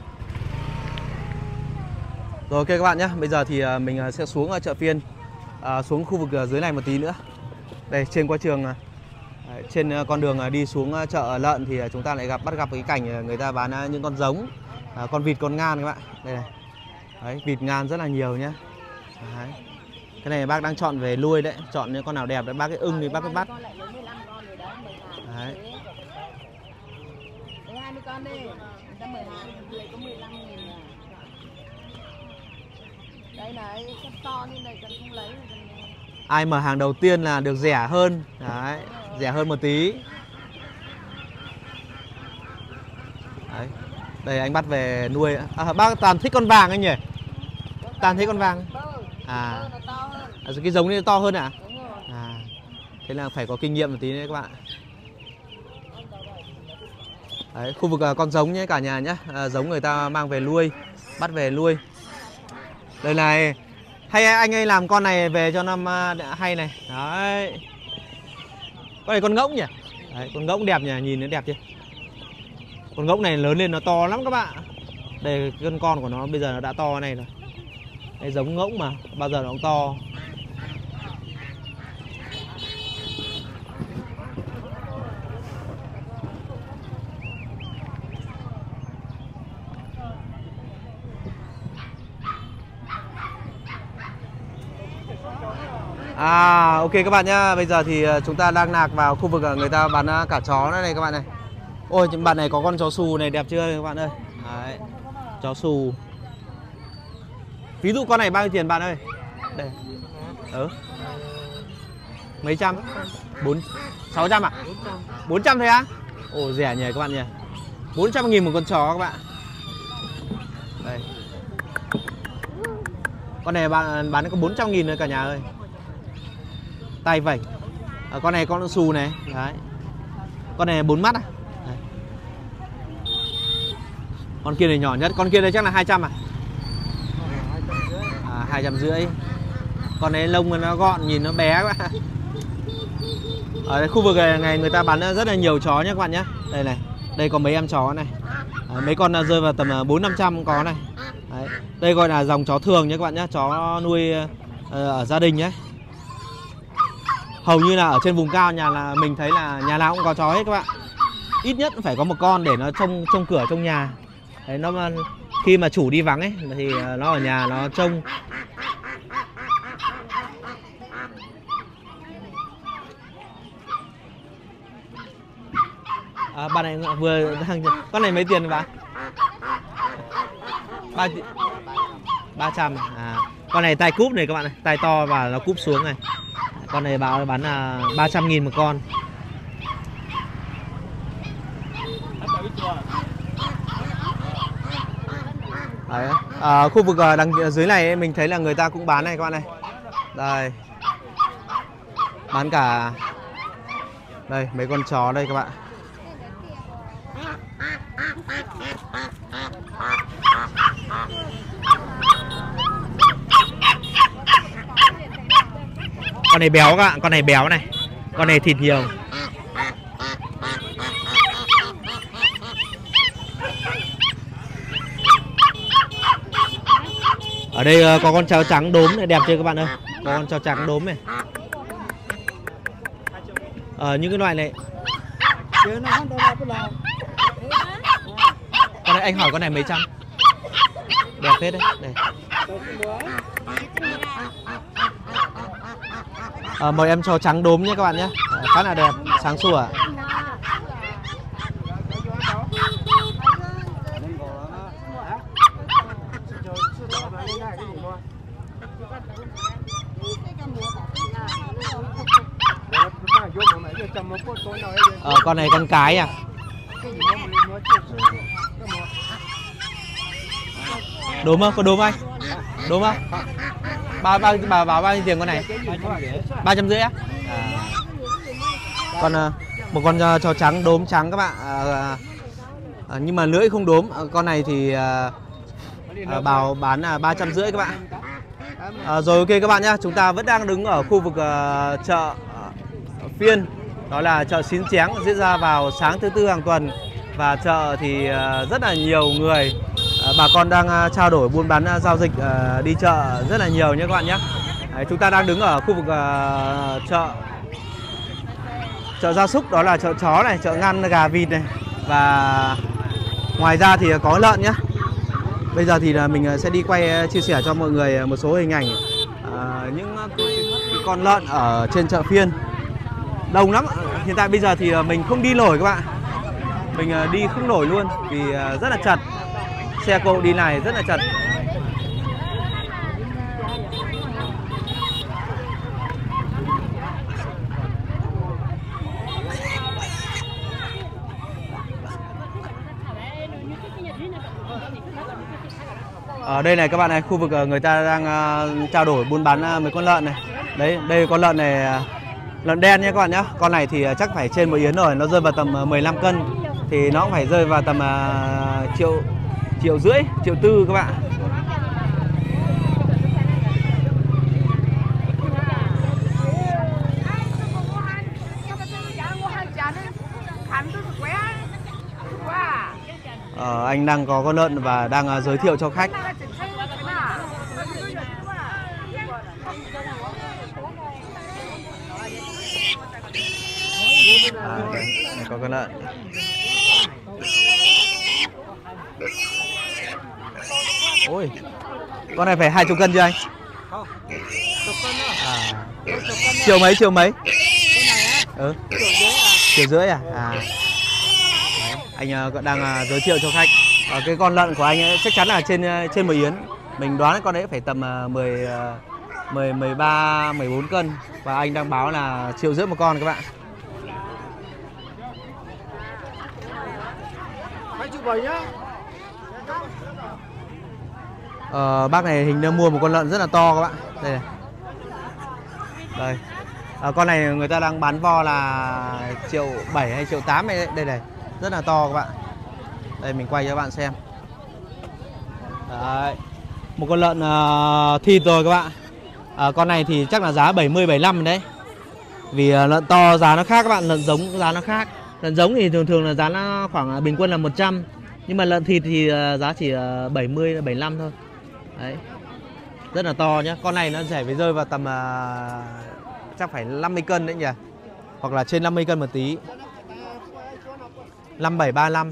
Rồi ok các bạn nhé, bây giờ thì mình sẽ xuống chợ phiên, xuống khu vực dưới này một tí nữa. Đây trên qua trường, trên con đường đi xuống chợ lợn thì chúng ta lại bắt gặp cái cảnh người ta bán những con giống, con vịt, con ngan các bạn. Đây này. Đấy, vịt ngan rất là nhiều nhé. Đấy. Cái này bác đang chọn về nuôi đấy, chọn những con nào đẹp đấy, bác cái ưng thì bác cái bắt. Đấy. 20 con đi, người ta 12, người có 15.000 à. Đây này, con to như này con không lấy. Ai mở hàng đầu tiên là được rẻ hơn. Đấy, rẻ hơn một tí. Đấy. Đây anh bắt về nuôi. Bác toàn thích con vàng anh nhỉ? Toàn thích con vàng. Cái giống này to hơn à? Thế là phải có kinh nghiệm một tí đấy các bạn. Đấy, khu vực con giống nhé cả nhà nhé. Giống người ta mang về nuôi, bắt về nuôi. Đây này, hay anh ấy làm con này về cho năm hay này. Đấy. Con này con ngỗng nhỉ? Đấy, con ngỗng đẹp nhỉ, nhìn nó đẹp chưa? Con ngỗng này lớn lên nó to lắm các bạn. Đây con của nó bây giờ nó đã to này rồi. Đây giống ngỗng mà, bao giờ nó cũng to. À ok các bạn nhá. Bây giờ thì chúng ta đang lạc vào khu vực người ta bán cả chó nữa này các bạn này. Ôi bạn này có con chó xù này đẹp chưa các bạn ơi. Đấy. Chó xù. Ví dụ con này bao nhiêu tiền bạn ơi? Đây. Mấy trăm? 600 à? 400 thôi á? Ồ rẻ nhỉ các bạn nhỉ. 400.000 một con chó các bạn. Đây. Con này bạn bán có 400.000 thôi cả nhà ơi. Tay vẩy. Con này con xù này. Đấy. Con này 4 mắt à? Đấy. Con kia này nhỏ nhất. Con kia đây chắc là 200 à? 250. Con này lông nó gọn, nhìn nó bé quá. Ở khu vực này người ta bán rất là nhiều chó nhé các bạn nhé. Đây này, đây có mấy em chó này. Đấy, mấy con rơi vào tầm 400-500 có này. Đấy. Đây gọi là dòng chó thường nhé các bạn nhé. Chó nuôi ở gia đình nhé. Hầu như là ở trên vùng cao nhà là mình thấy là nhà nào cũng có chó hết các bạn. Ít nhất phải có một con để nó trông cửa trong nhà. Đấy, nó khi mà chủ đi vắng ấy thì nó ở nhà nó trông. Bạn này vừa đang... Con này mấy tiền bạn? 300. Con này tai cúp này các bạn này, tai to và nó cúp xuống này. Con này bán là 300.000 một con. Đấy. Khu vực đằng dưới này ấy, mình thấy là người ta cũng bán này các bạn này. Đây. Bán cả đây mấy con chó đây các bạn. Con này béo các bạn, con này béo này. Con này thịt nhiều. Ở đây có con chó trắng đốm này, đẹp chưa các bạn ơi? Có con chó trắng đốm này. Những cái loại này. Con này anh hỏi con này mấy trăm? Đẹp phết đấy. Đây. Mời em chó trắng đốm nhé các bạn nhé. Khá là đẹp, sáng sủa. Con này con cái à? Đốm không? Có đốm anh? Đốm không? Bà báo bao nhiêu tiền con này? 350 á? Còn một con chó trắng đốm trắng các bạn. Nhưng mà lưỡi không đốm. Con này thì bảo bán là 350 các bạn. Rồi ok các bạn nhá, chúng ta vẫn đang đứng ở khu vực chợ phiên. Đó là chợ Xín Chén diễn ra vào sáng thứ Tư hàng tuần. Và chợ thì rất là nhiều người, bà con đang trao đổi buôn bán giao dịch đi chợ rất là nhiều nhé các bạn nhé. Đấy, chúng ta đang đứng ở khu vực chợ gia súc, đó là chợ chó này, chợ ngăn gà vịt này. Và ngoài ra thì có lợn nhé. Bây giờ thì là mình sẽ đi quay chia sẻ cho mọi người một số hình ảnh những con lợn ở trên chợ phiên. Đông lắm. Hiện tại bây giờ thì mình không đi nổi các bạn. Mình đi không nổi luôn vì rất là chật. Xe cộ đi này rất là chật. Ở đây này các bạn này, khu vực người ta đang trao đổi buôn bán mấy con lợn này. Đấy, đây con lợn này, lợn đen nhé các bạn nhé. Con này thì chắc phải trên 1 yến rồi, nó rơi vào tầm 15 cân. Thì nó cũng phải rơi vào tầm triệu rưỡi, triệu tư các bạn. Anh đang có con lợn và đang giới thiệu cho khách. Đây có con lợn. Ôi, con này phải 20 cân chưa anh? Không, 10 cân. Triệu mấy, triệu mấy? Con này á? Ừ. Triệu rưỡi à? Triệu rưỡi à? Đấy. Anh đang giới thiệu cho khách. Cái con lợn của anh ấy chắc chắn là trên 10 yến. Mình đoán con đấy phải tầm 13, 14 cân. Và anh đang báo là 1,5 triệu một con các bạn. 2,7 triệu nhá. Bác này hình như mua một con lợn rất là to các bạn. Đây này. Đây. Con này người ta đang bán vo là 1,7 triệu hay 1,8 triệu ấy. Đây này. Rất là to các bạn. Đây mình quay cho các bạn xem. Đấy. Một con lợn thịt rồi các bạn. Con này thì chắc là giá 70, 75 đấy. Vì lợn to giá nó khác các bạn, lợn giống giá nó khác. Lợn giống thì thường thường là giá nó khoảng bình quân là 100. Nhưng mà lợn thịt thì giá chỉ 70, 75 thôi. Đấy. Rất là to nhá. Con này nó phải rơi vào tầm chắc phải 50 cân đấy nhỉ. Hoặc là trên 50 cân một tí. 57, 35.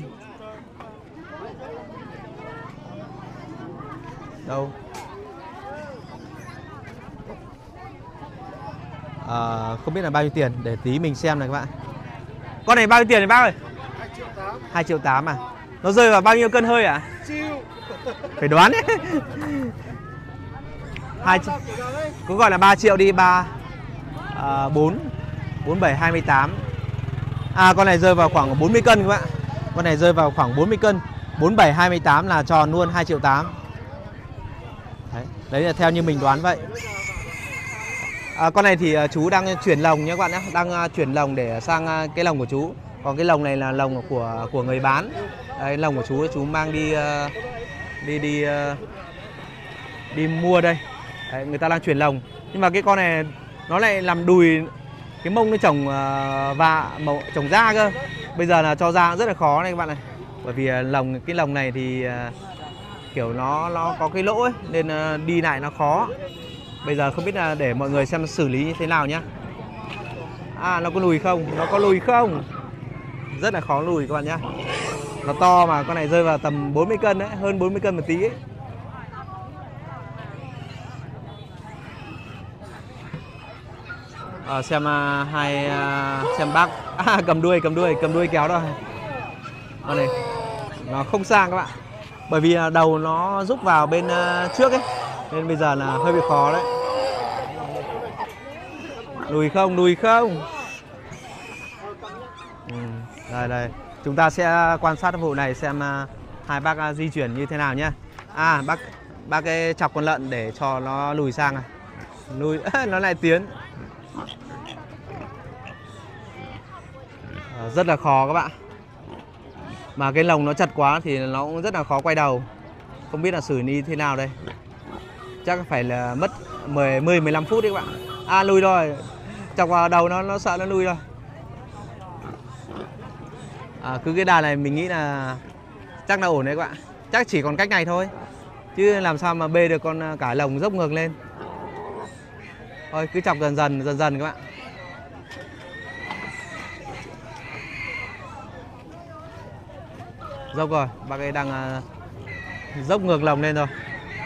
Đâu? Không biết là bao nhiêu tiền. Để tí mình xem này các bạn. Con này bao nhiêu tiền này bác ơi? 2,8 triệu à? Nó rơi vào bao nhiêu cân hơi à? Phải đoán đấy. Cũng gọi là 3 triệu đi. 4, 47, 28. Con này rơi vào khoảng 40 cân các bạn. Con này rơi vào khoảng 40 cân. 47, 28 là tròn luôn 2,8 triệu. Đấy là theo như mình đoán vậy. Con này thì chú đang chuyển lồng nhé các bạn nhé. Đang chuyển lồng để sang cái lồng của chú. Còn cái lồng này là lồng của người bán. Đấy, lồng của chú mang đi mua đây. Đấy, người ta đang chuyển lồng. Nhưng mà cái con này nó lại làm đùi, cái mông nó trồng trồng da cơ. Bây giờ là cho da rất là khó này các bạn này. Bởi vì cái lồng này thì kiểu nó có cái lỗ ấy, nên đi lại nó khó. Bây giờ không biết là để mọi người xem xử lý như thế nào nhá. Nó có lùi không? Nó có lùi không? Rất là khó lùi các bạn nhá. Nó to mà con này rơi vào tầm 40 cân đấy, hơn 40 cân một tí ấy. Xem xem bác cầm đuôi kéo rồi. Con này nó không sang các bạn. Bởi vì đầu nó rúc vào bên trước ấy, nên bây giờ là hơi bị khó đấy. Lùi không? Đây. Chúng ta sẽ quan sát vụ này xem hai bác di chuyển như thế nào nhá. Bác ấy chọc con lợn để cho nó lùi sang này. Lùi nó lại tiến. Rất là khó các bạn. Mà cái lồng nó chặt quá thì nó cũng rất là khó quay đầu. Không biết là xử lý thế nào đây. Chắc phải là mất 10-15 phút đấy các bạn. Lùi rồi. Chọc vào đầu nó sợ nó lùi rồi. Cứ cái đà này mình nghĩ là chắc là ổn đấy các bạn. Chắc chỉ còn cách này thôi. Chứ làm sao mà bê được con cả lồng dốc ngược lên. Thôi cứ chọc dần dần các bạn. Dốc rồi, bác ấy đang dốc ngược lồng lên rồi.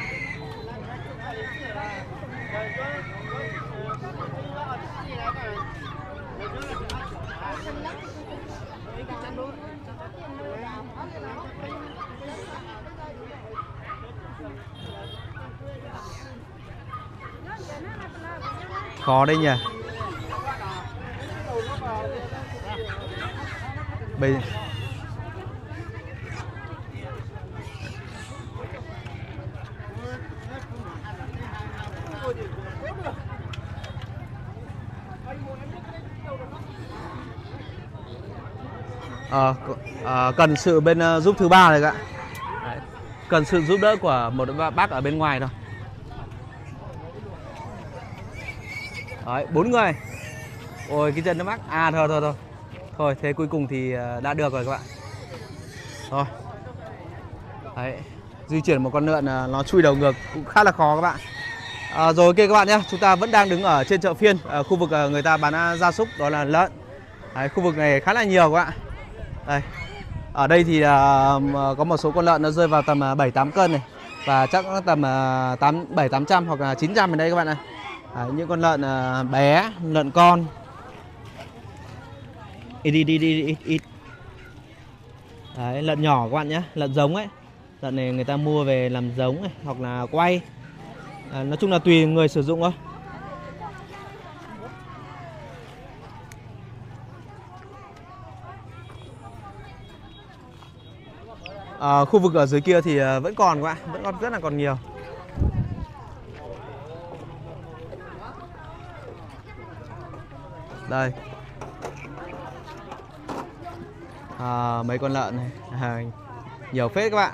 Khó đấy nhỉ. Bây cần sự giúp thứ ba này các bạn. Đấy. Cần sự giúp đỡ của một bác ở bên ngoài thôi. Đấy, 4 người. Ôi cái chân nó mắc. Thôi thế cuối cùng thì đã được rồi các bạn. Rồi. Đấy, di chuyển một con lợn nó chui đầu ngược cũng khá là khó các bạn. Rồi ok các bạn nhé, chúng ta vẫn đang đứng ở trên chợ phiên, ở khu vực người ta bán gia súc, đó là lợn. Đấy, khu vực này khá là nhiều các bạn. Đây. Ở đây thì có một số con lợn nó rơi vào tầm 7-8 cân này. Và chắc nó tầm 700-800 hoặc là 900 ở đây các bạn này. Đấy, những con lợn bé, lợn con. Ít. Đấy, lợn nhỏ các bạn nhé, lợn giống ấy. Lợn này người ta mua về làm giống này, hoặc là quay. Nói chung là tùy người sử dụng thôi. Khu vực ở dưới kia thì vẫn còn các bạn, vẫn còn rất là còn nhiều. Đây. Mấy con lợn này, nhiều phết các bạn.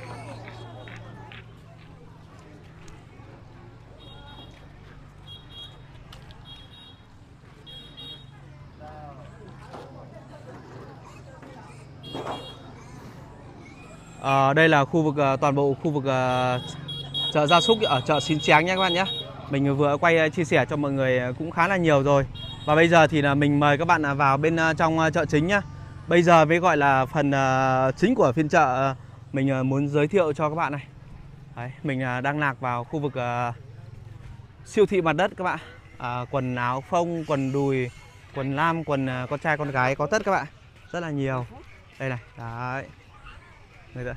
Đây là khu vực toàn bộ khu vực chợ gia súc ở chợ Xín Tráng nhé các bạn nhé. Mình vừa quay chia sẻ cho mọi người cũng khá là nhiều rồi. Và bây giờ thì là mình mời các bạn vào bên trong chợ chính nhá. Bây giờ mới gọi là phần chính của phiên chợ mình muốn giới thiệu cho các bạn này. Đấy, mình đang lạc vào khu vực siêu thị mặt đất các bạn. Quần áo phông, quần đùi, quần nam, quần con trai con gái có tất các bạn. Rất là nhiều. Đây này, đấy. Đây,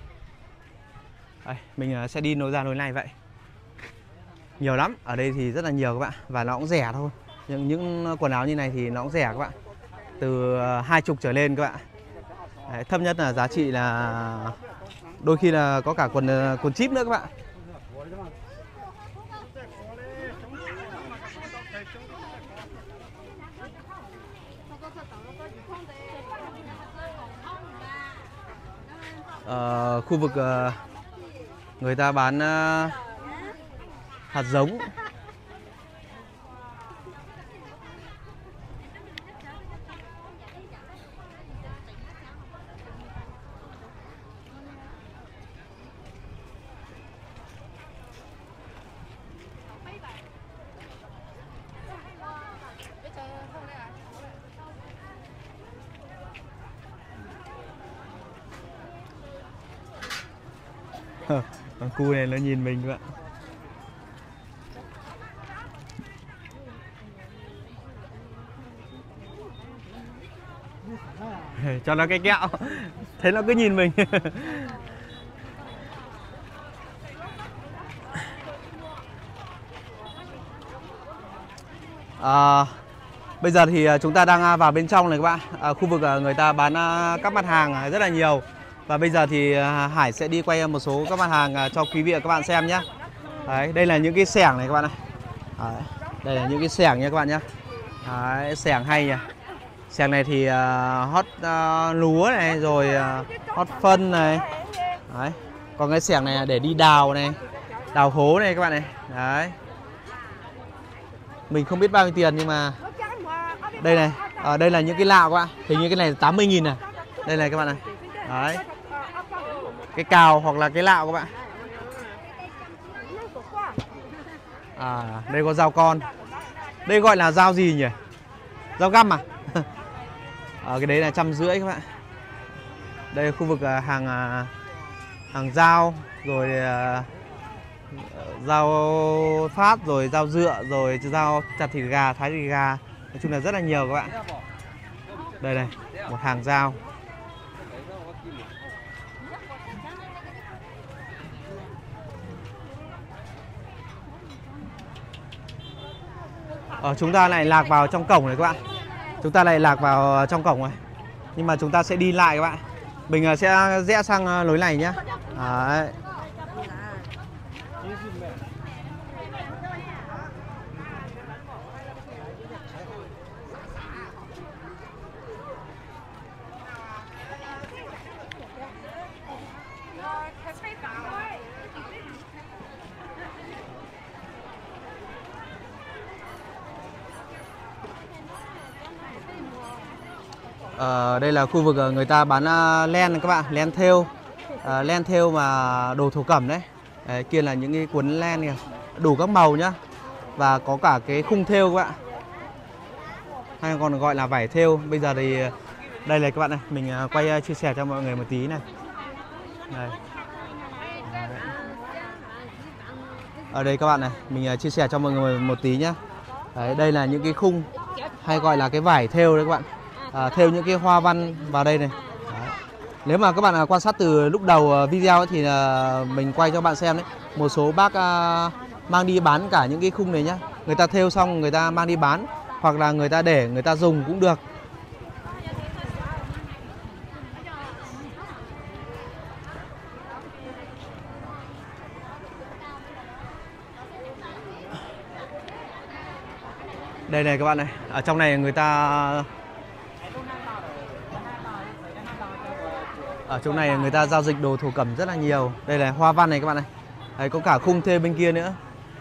mình sẽ đi nối ra nối này vậy. Nhiều lắm, ở đây thì rất là nhiều các bạn. Và nó cũng rẻ thôi. Những quần áo như này thì nó cũng rẻ các bạn. Từ 20 trở lên các bạn. Đấy, thấp nhất là giá trị là đôi khi là có cả quần chip nữa các bạn. Khu vực người ta bán hạt giống. Con cu này nó nhìn mình các bạn. Cho nó cái kẹo. Thế nó cứ nhìn mình. Bây giờ thì chúng ta đang vào bên trong này các bạn. Khu vực người ta bán các mặt hàng rất là nhiều. Và bây giờ thì Hải sẽ đi quay một số các mặt hàng cho quý vị và các bạn xem nhé. Đấy, đây là những cái xẻng này các bạn này. Đấy, đây là những cái xẻng nha các bạn nhé. Đấy, xẻng hay nhỉ. Xẻng này thì hót lúa này, rồi hót phân này. Đấy. Còn cái xẻng này là để đi đào này, đào hố này các bạn này. Đấy. Mình không biết bao nhiêu tiền nhưng mà đây này, đây là những cái lạo các bạn. Hình như cái này 80.000 này. Đây này các bạn này. Đấy. Cái cào hoặc là cái lạo các bạn. Đây có dao con. Đây gọi là dao gì nhỉ? Dao găm à? Cái đấy là 150 các bạn. Đây là khu vực hàng dao, rồi dao phát, rồi dao dựa, rồi dao chặt thịt gà, thái thịt gà. Nói chung là rất là nhiều các bạn. Đây này, một hàng dao. Chúng ta lại lạc vào trong cổng này các bạn. Chúng ta lại lạc vào trong cổng này. Nhưng mà chúng ta sẽ đi lại các bạn. Mình sẽ rẽ sang lối này nhé. Đấy. Đây là khu vực người ta bán len các bạn, len thêu. Len thêu mà đồ thổ cẩm đấy. Đấy, kia là những cái cuốn len kìa, đủ các màu nhá. Và có cả cái khung thêu các bạn, hay còn gọi là vải thêu. Bây giờ thì đây này các bạn này, mình quay chia sẻ cho mọi người một tí này. Đây. Ở đây các bạn này, mình chia sẻ cho mọi người một tí nhé. Đấy, đây là những cái khung hay gọi là cái vải thêu đấy các bạn. Thêu những cái hoa văn vào đây này. Đấy. Nếu mà các bạn quan sát từ lúc đầu video ấy, thì mình quay cho bạn xem đấy. Một số bác mang đi bán cả những cái khung này nhá. Người ta thêu xong người ta mang đi bán, hoặc là người ta để người ta dùng cũng được. Đây này các bạn này, ở trong này người ta giao dịch đồ thổ cẩm rất là nhiều. Đây là hoa văn này các bạn này. Đấy, có cả khung thêu bên kia nữa.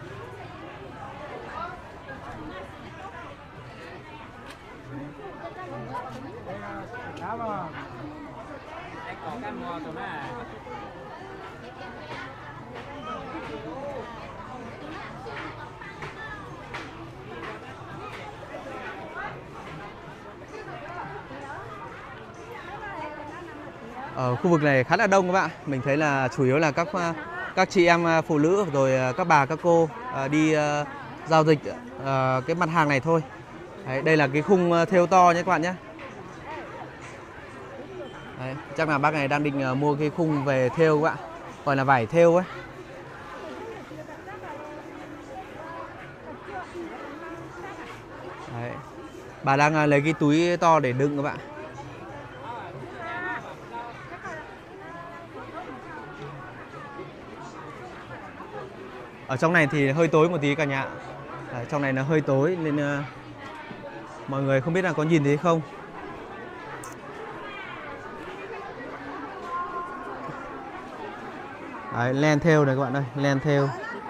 Ở khu vực này khá là đông các bạn. Mình thấy là chủ yếu là các chị em phụ nữ rồi các bà các cô đi giao dịch cái mặt hàng này thôi. Đấy, đây là cái khung thêu to nhé các bạn nhé. Đấy, chắc là bác này đang định mua cái khung về thêu các bạn, gọi là vải thêu ấy. Đấy, bà đang lấy cái túi to để đựng các bạn. Ở trong này thì hơi tối một tí cả nhà. Đấy, trong này nó hơi tối nên mọi người không biết là có nhìn thấy không. Đấy, len thêu này các bạn ơi, len thêu.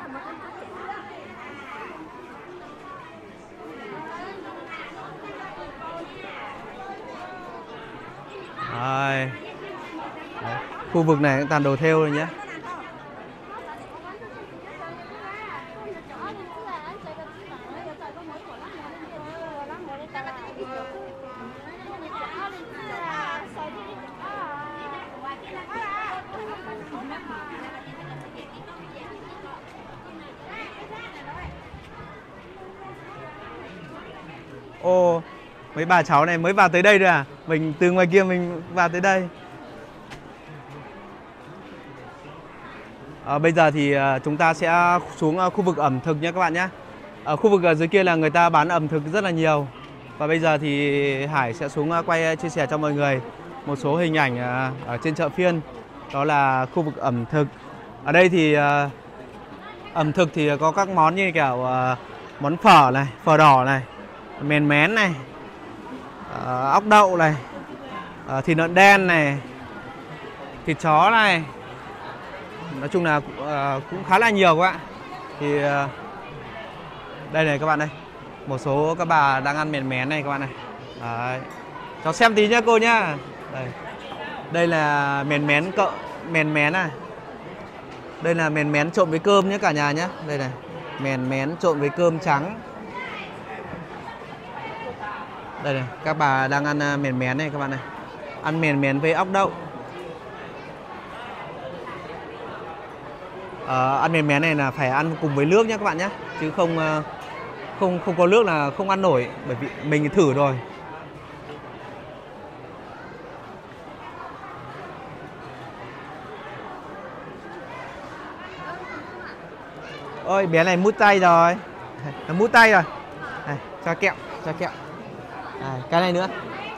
Đấy. Đấy, khu vực này cũng toàn đồ thêu rồi nhé. Ô, mấy bà cháu này mới vào tới đây rồi à? Mình từ ngoài kia mình vào tới đây. Bây giờ thì chúng ta sẽ xuống khu vực ẩm thực nhé các bạn nhé. Ở khu vực ở dưới kia là người ta bán ẩm thực rất là nhiều. Và bây giờ thì Hải sẽ xuống quay chia sẻ cho mọi người một số hình ảnh ở trên chợ phiên. Đó là khu vực ẩm thực. Ở đây thì ẩm thực thì có các món như kiểu món phở này, phở đỏ này, mèn mén này, ốc đậu này, thịt lợn đen này, thịt chó này. Nói chung là cũng khá là nhiều các bạn. Thì đây này các bạn đây, một số các bà đang ăn mèn mén này các bạn này. Đấy, cho xem tí nhá cô nhá. Đây là mèn mén này. Đây là mèn mén trộn với cơm nhé cả nhà nhé. Đây này, mèn mén trộn với cơm trắng. Đây này, các bà đang ăn mèn mén này các bạn này. Ăn mèn mén với ốc đậu. Ăn mèn mén này là phải ăn cùng với nước nhé các bạn nhé. Chứ không có nước là không ăn nổi. Bởi vì mình thử rồi. Ôi, bé này mút tay rồi. Nó mút tay rồi. Này, cho kẹo. Cái này nữa.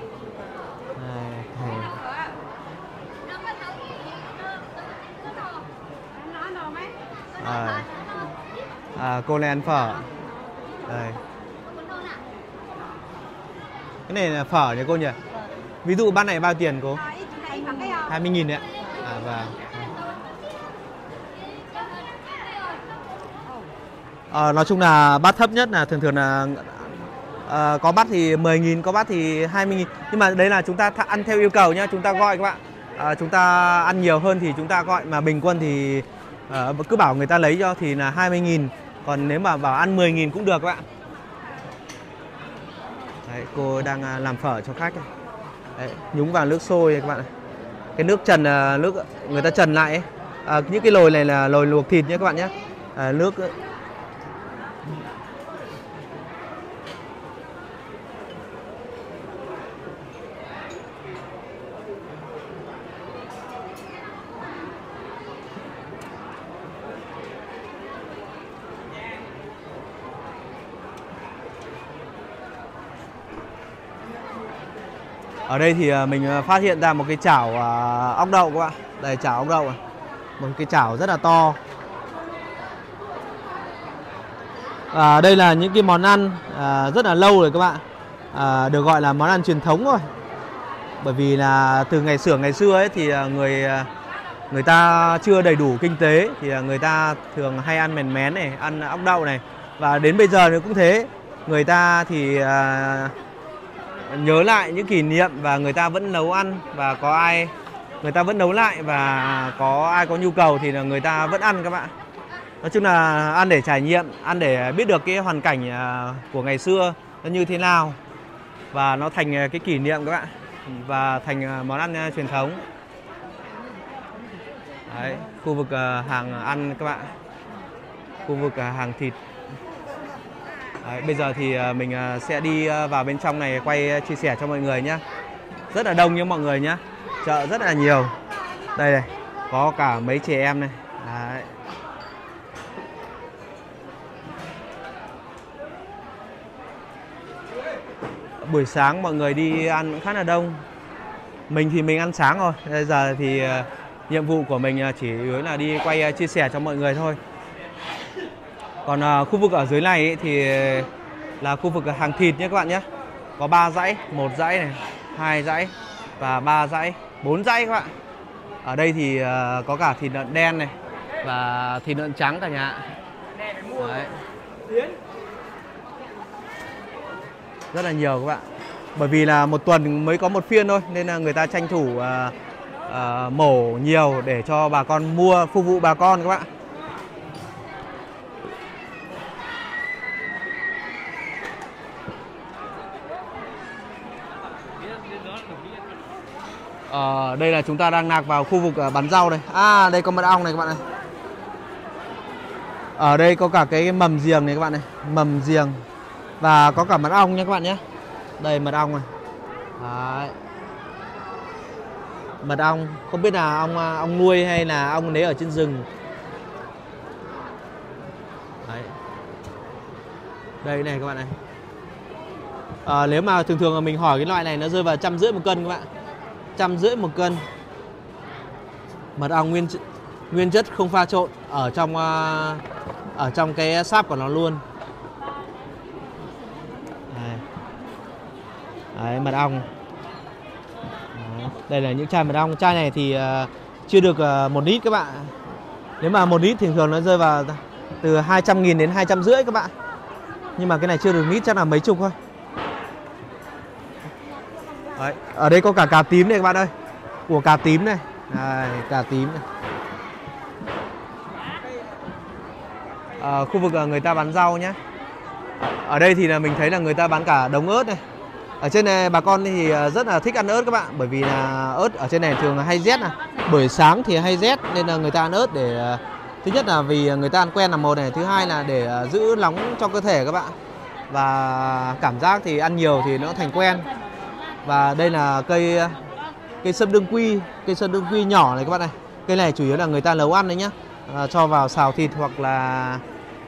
Cô này ăn phở. Đây. Cái này là phở nhỉ cô nhỉ? Ví dụ bát này bao tiền cô? 20.000 đấy ạ. Vâng. Nói chung là bát thấp nhất là thường là có bát thì 10.000, có bát thì 20.000. Nhưng mà đấy là chúng ta ăn theo yêu cầu nhá, chúng ta gọi các bạn. Chúng ta ăn nhiều hơn thì chúng ta gọi, mà bình quân thì cứ bảo người ta lấy cho thì là 20.000. Còn nếu mà bảo ăn 10.000 cũng được các bạn. Đấy, cô đang làm phở cho khách này. Đấy, nhúng vào nước sôi này các bạn này. Cái nước trần, nước người ta trần lại ấy. Những cái nồi này là nồi luộc thịt nhé các bạn nhé. nước. Ở đây thì mình phát hiện ra một cái chảo ốc đậu các bạn. Đây chảo ốc đậu này. Một cái chảo rất là to. Đây là những cái món ăn rất là lâu rồi các bạn. Được gọi là món ăn truyền thống rồi. Bởi vì là từ ngày xưa ấy thì người ta chưa đầy đủ kinh tế thì người ta thường hay ăn mèn mén này, ăn ốc đậu này. Và đến bây giờ thì cũng thế. Người ta thì nhớ lại những kỷ niệm và người ta vẫn nấu ăn, và người ta vẫn nấu lại, và có ai có nhu cầu thì là người ta vẫn ăn các bạn. Nói chung là ăn để trải nghiệm, ăn để biết được cái hoàn cảnh của ngày xưa nó như thế nào, và nó thành cái kỷ niệm các bạn, và thành món ăn truyền thống. Đấy, khu vực hàng ăn các bạn, khu vực hàng thịt. Đấy, bây giờ thì mình sẽ đi vào bên trong này quay chia sẻ cho mọi người nhé. Rất là đông như mọi người nhé. Chợ rất là nhiều. Đây này, có cả mấy trẻ em này. Đấy. Buổi sáng mọi người đi ăn cũng khá là đông. Mình thì mình ăn sáng rồi. Bây giờ thì nhiệm vụ của mình chỉ yếu là đi quay chia sẻ cho mọi người thôi. Còn khu vực ở dưới này ấy, thì là khu vực hàng thịt nhé các bạn nhé. Có 3 dãy, 1 dãy này, 2 dãy và 3 dãy, 4 dãy các bạn. Ở đây thì có cả thịt lợn đen này và thịt lợn trắng cả nhà. Đấy. Rất là nhiều các bạn. Bởi vì là một tuần mới có một phiên thôi, nên là người ta tranh thủ mổ nhiều để cho bà con mua, phục vụ bà con các bạn. Đây là chúng ta đang lạc vào khu vực bán rau đây. Đây có mật ong này các bạn này. Ở đây có cả cái mầm giềng này các bạn này, mầm giềng và có cả mật ong nha các bạn nhé. Đây mật ong này. Đấy. Mật ong, không biết là ong nuôi hay là ong lấy ở trên rừng. Đấy. Đây này các bạn này. Nếu mà thường mình hỏi cái loại này nó rơi vào 150 một cân các bạn. 150 một cân. Mật ong nguyên chất không pha trộn ở trong cái sáp của nó luôn. Đấy, mật ong. Đấy, đây là những chai mật ong. Chai này thì chưa được 1 lít các bạn. Nếu mà 1 lít thì thường nó rơi vào từ 200.000 đến 250 các bạn. Nhưng mà cái này chưa được lít, chắc là mấy chục thôi. Đấy, ở đây có cả cà tím này các bạn ơi. Của cà tím này. Đây, cà tím này. Khu vực người ta bán rau nhé. Ở đây thì là mình thấy là người ta bán cả đống ớt này. Ở trên này bà con thì rất là thích ăn ớt các bạn. Bởi vì là ớt ở trên này thường hay rét này. Buổi sáng thì hay rét nên là người ta ăn ớt để thứ nhất là vì người ta ăn quen là một này, thứ hai là để giữ nóng trong cơ thể các bạn. Và cảm giác thì ăn nhiều thì nó thành quen. Và đây là cây sâm đương quy, cây sâm đương quy nhỏ này các bạn này. Cây này chủ yếu là người ta nấu ăn đấy nhá. Cho vào xào thịt hoặc là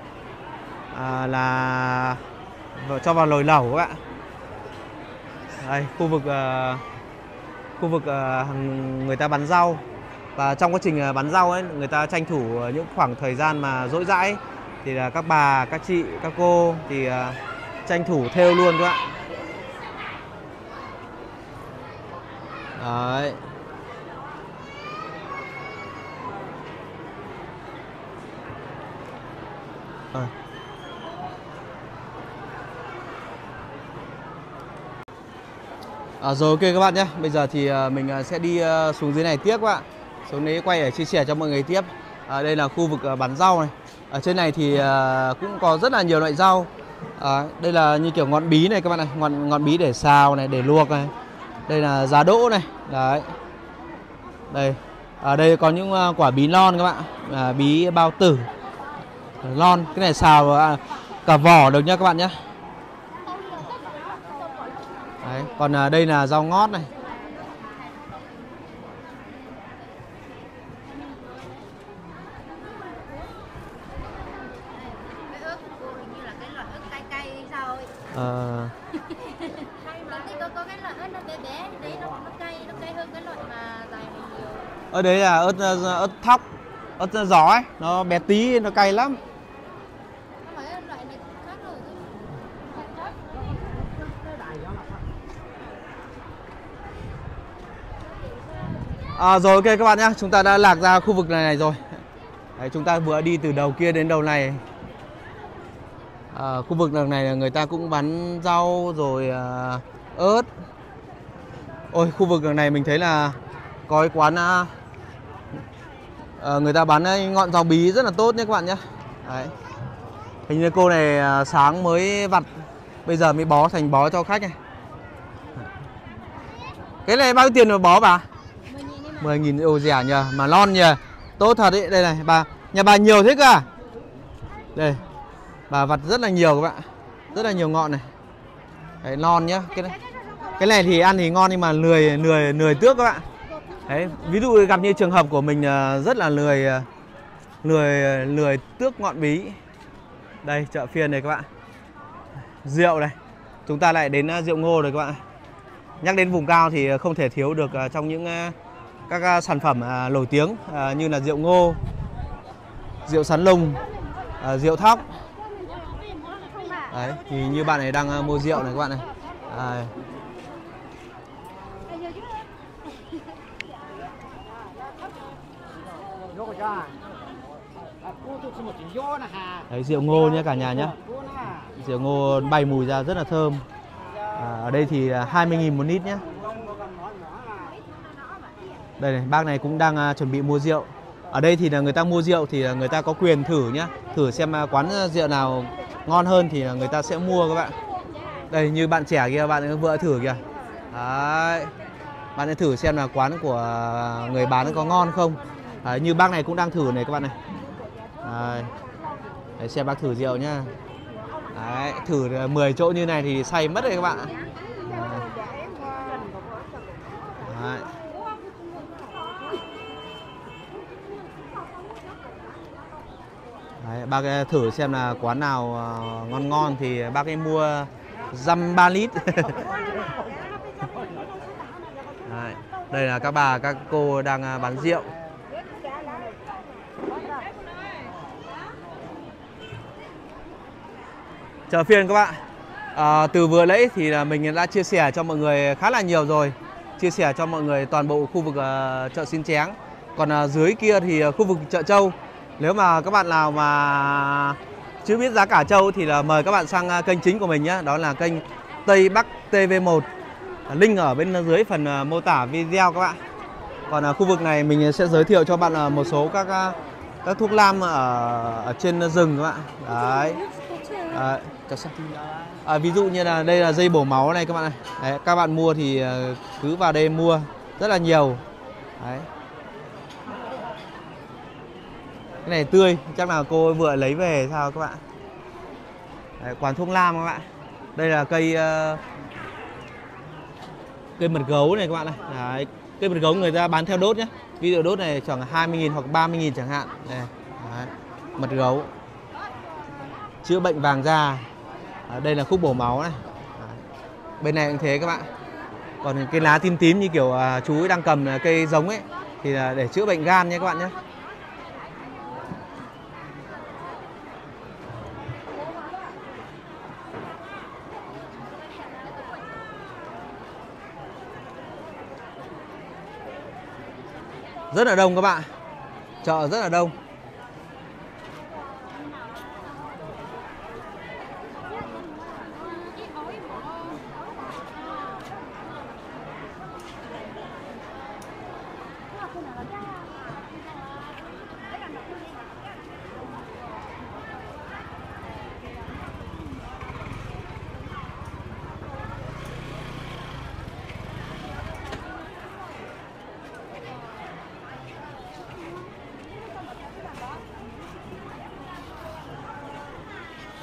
cho vào nồi lẩu các bạn. Đây, khu vực người ta bán rau. Và trong quá trình bán rau ấy, người ta tranh thủ những khoảng thời gian mà rỗi rãi thì là các bà, các chị, các cô thì tranh thủ thêu luôn các bạn. Đấy. Rồi ok các bạn nhé. Bây giờ thì mình sẽ đi xuống dưới này tiếp các bạn. Xuống đấy quay để chia sẻ cho mọi người tiếp. Đây là khu vực bán rau này. Ở trên này thì cũng có rất là nhiều loại rau. Đây là như kiểu ngọn bí này các bạn này. Ngọn bí để xào này, để luộc này. Đây là giá đỗ này. Đấy. Đây. Ở đây có những quả bí non các bạn. Bí bao tử. Lon, cái này xào cả vỏ được nha các bạn nhé. Đấy, còn đây là rau ngót này. Cái ớt của cô hình như là cái loại ớt cay cay hay sao ấy. Có cái loại ớt nó bé bé đấy, nó cay hơn cái loại mà dài này nhiều. Ở đấy là ớt thóc, ớt gió ấy, nó bé tí, nó cay lắm. Không phải loại này khác rồi thôi. Rồi ok các bạn nhé, chúng ta đã lạc ra khu vực này rồi. Đấy, chúng ta vừa đi từ đầu kia đến đầu này. Khu vực đằng này là người ta cũng bán rau rồi ớt. Ôi, khu vực đằng này mình thấy là có cái quán người ta bán ngọn rau bí rất là tốt nhé các bạn nhé. Đấy. Hình như cô này sáng mới vặt, bây giờ mới bó thành bó cho khách này. Cái này bao nhiêu tiền một bó bà? 10.000, ồ rẻ nhờ, mà non nhờ. Tốt thật đấy, đây này, nhà bà nhiều thế cơ à? Đây, bà vặt rất là nhiều các bạn. Rất là nhiều ngọn này. Đấy, non nhá. Cái này thì ăn thì ngon nhưng mà lười tước các bạn. Đấy, ví dụ gặp như trường hợp của mình rất là lười tước ngọn bí. Đây, chợ phiên này các bạn. Rượu này. Chúng ta lại đến rượu ngô rồi các bạn. Nhắc đến vùng cao thì không thể thiếu được trong những các sản phẩm nổi tiếng như là rượu ngô, rượu sắn lùng, rượu thóc. Đấy, thì như bạn này đang mua rượu này các bạn này. Đấy, rượu ngô nhé cả nhà nhé. Rượu ngô bay mùi ra rất là thơm. Ở đây thì 20.000 một lít nhé. Đây này, bác này cũng đang chuẩn bị mua rượu. Ở đây thì là người ta mua rượu thì người ta có quyền thử nhá. Thử xem quán rượu nào ngon hơn thì người ta sẽ mua các bạn. Đây như bạn trẻ kia, bạn ấy vừa thử kìa. Đấy. Bạn ấy thử xem là quán của người bán có ngon không. Đấy, như bác này cũng đang thử này các bạn này. Đấy, xem bác thử rượu nhá. Đấy, thử 10 chỗ như này thì say mất rồi các bạn. Đấy. Đấy, bác ấy thử xem là quán nào ngon thì bác ấy mua dăm 3 lít. Đấy, đây là các bà, các cô đang bán rượu. Chợ phiên các bạn. Từ vừa nãy thì là mình đã chia sẻ cho mọi người khá là nhiều rồi. Chia sẻ cho mọi người toàn bộ khu vực chợ Xin Chén. Còn dưới kia thì khu vực chợ Châu. Nếu mà các bạn nào mà chưa biết giá cả trâu thì là mời các bạn sang kênh chính của mình nhé. Đó là kênh Tây Bắc TV1. Link ở bên dưới phần mô tả video các bạn. Còn khu vực này mình sẽ giới thiệu cho bạn một số các thuốc nam ở trên rừng các bạn. Đấy. Ví dụ như là đây là dây bổ máu này các bạn này. Đấy, các bạn mua thì cứ vào đây mua rất là nhiều. Đấy. Cái này tươi, chắc là cô vừa lấy về sao các bạn. Đấy, quán thuốc nam các bạn. Đây là cây mật gấu này các bạn này. Đấy, cây mật gấu người ta bán theo đốt nhé. Ví dụ đốt này khoảng 20.000 hoặc 30.000 chẳng hạn. Đây. Đấy, mật gấu. Chữa bệnh vàng da. Đây là khúc bổ máu này. Đấy. Bên này cũng thế các bạn. Còn cái lá tím tím như kiểu chú ấy đang cầm là cây giống ấy thì là để chữa bệnh gan nhé các bạn nhé. Rất là đông các bạn. Chợ rất là đông.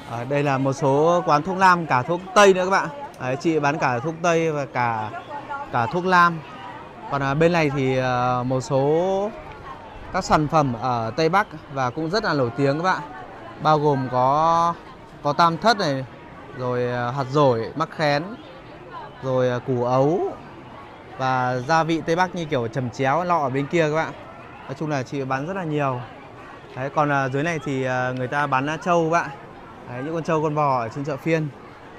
Đây là một số quán thuốc nam, cả thuốc tây nữa các bạn. Đấy, chị bán cả thuốc tây và cả thuốc nam. Còn bên này thì một số các sản phẩm ở Tây Bắc và cũng rất là nổi tiếng các bạn. Bao gồm có tam thất này, rồi hạt dổi, mắc khén, rồi củ ấu và gia vị Tây Bắc như kiểu chầm chéo lọ ở bên kia các bạn. Nói chung là chị bán rất là nhiều. Đấy, còn dưới này thì người ta bán trâu các bạn. Đấy, những con trâu con bò ở trên chợ phiên.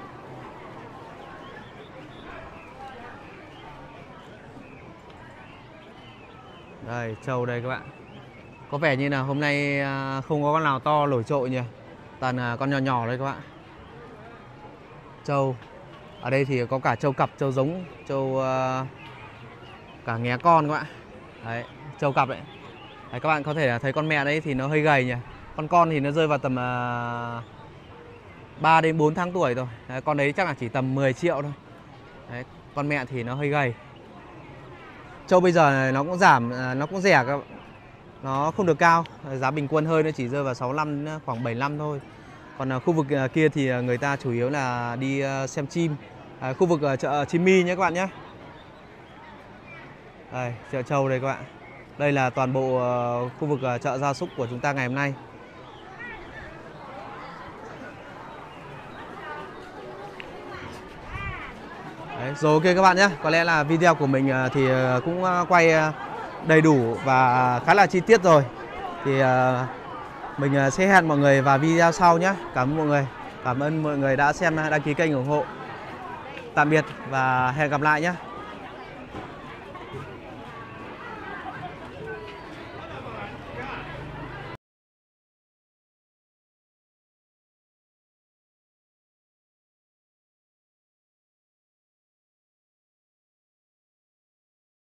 Đây, trâu đây các bạn. Có vẻ như là hôm nay không có con nào to nổi trội nhỉ. Toàn con nhỏ nhỏ đây các bạn. Trâu. Ở đây thì có cả trâu cặp, trâu giống, trâu cả nghé con các bạn. Đấy, trâu cặp đấy. Đấy, các bạn có thể thấy con mẹ đấy thì nó hơi gầy nhỉ. Con thì nó rơi vào tầm 3 đến 4 tháng tuổi rồi. Đấy, con đấy chắc là chỉ tầm 10 triệu thôi. Đấy, con mẹ thì nó hơi gầy. Trâu bây giờ này nó cũng giảm, nó cũng rẻ các bạn. Nó không được cao, giá bình quân hơi nó chỉ rơi vào 65 đến khoảng 75 thôi. Còn khu vực kia thì người ta chủ yếu là đi xem chim. Khu vực chợ Chim My nhé các bạn nhé. Đây, chợ trâu đây các bạn. Đây là toàn bộ khu vực chợ gia súc của chúng ta ngày hôm nay. Đấy, rồi ok các bạn nhé. Có lẽ là video của mình thì cũng quay đầy đủ và khá là chi tiết rồi. Thì mình sẽ hẹn mọi người vào video sau nhé. Cảm ơn mọi người. Cảm ơn mọi người đã xem, đăng ký kênh ủng hộ. Tạm biệt và hẹn gặp lại nhé.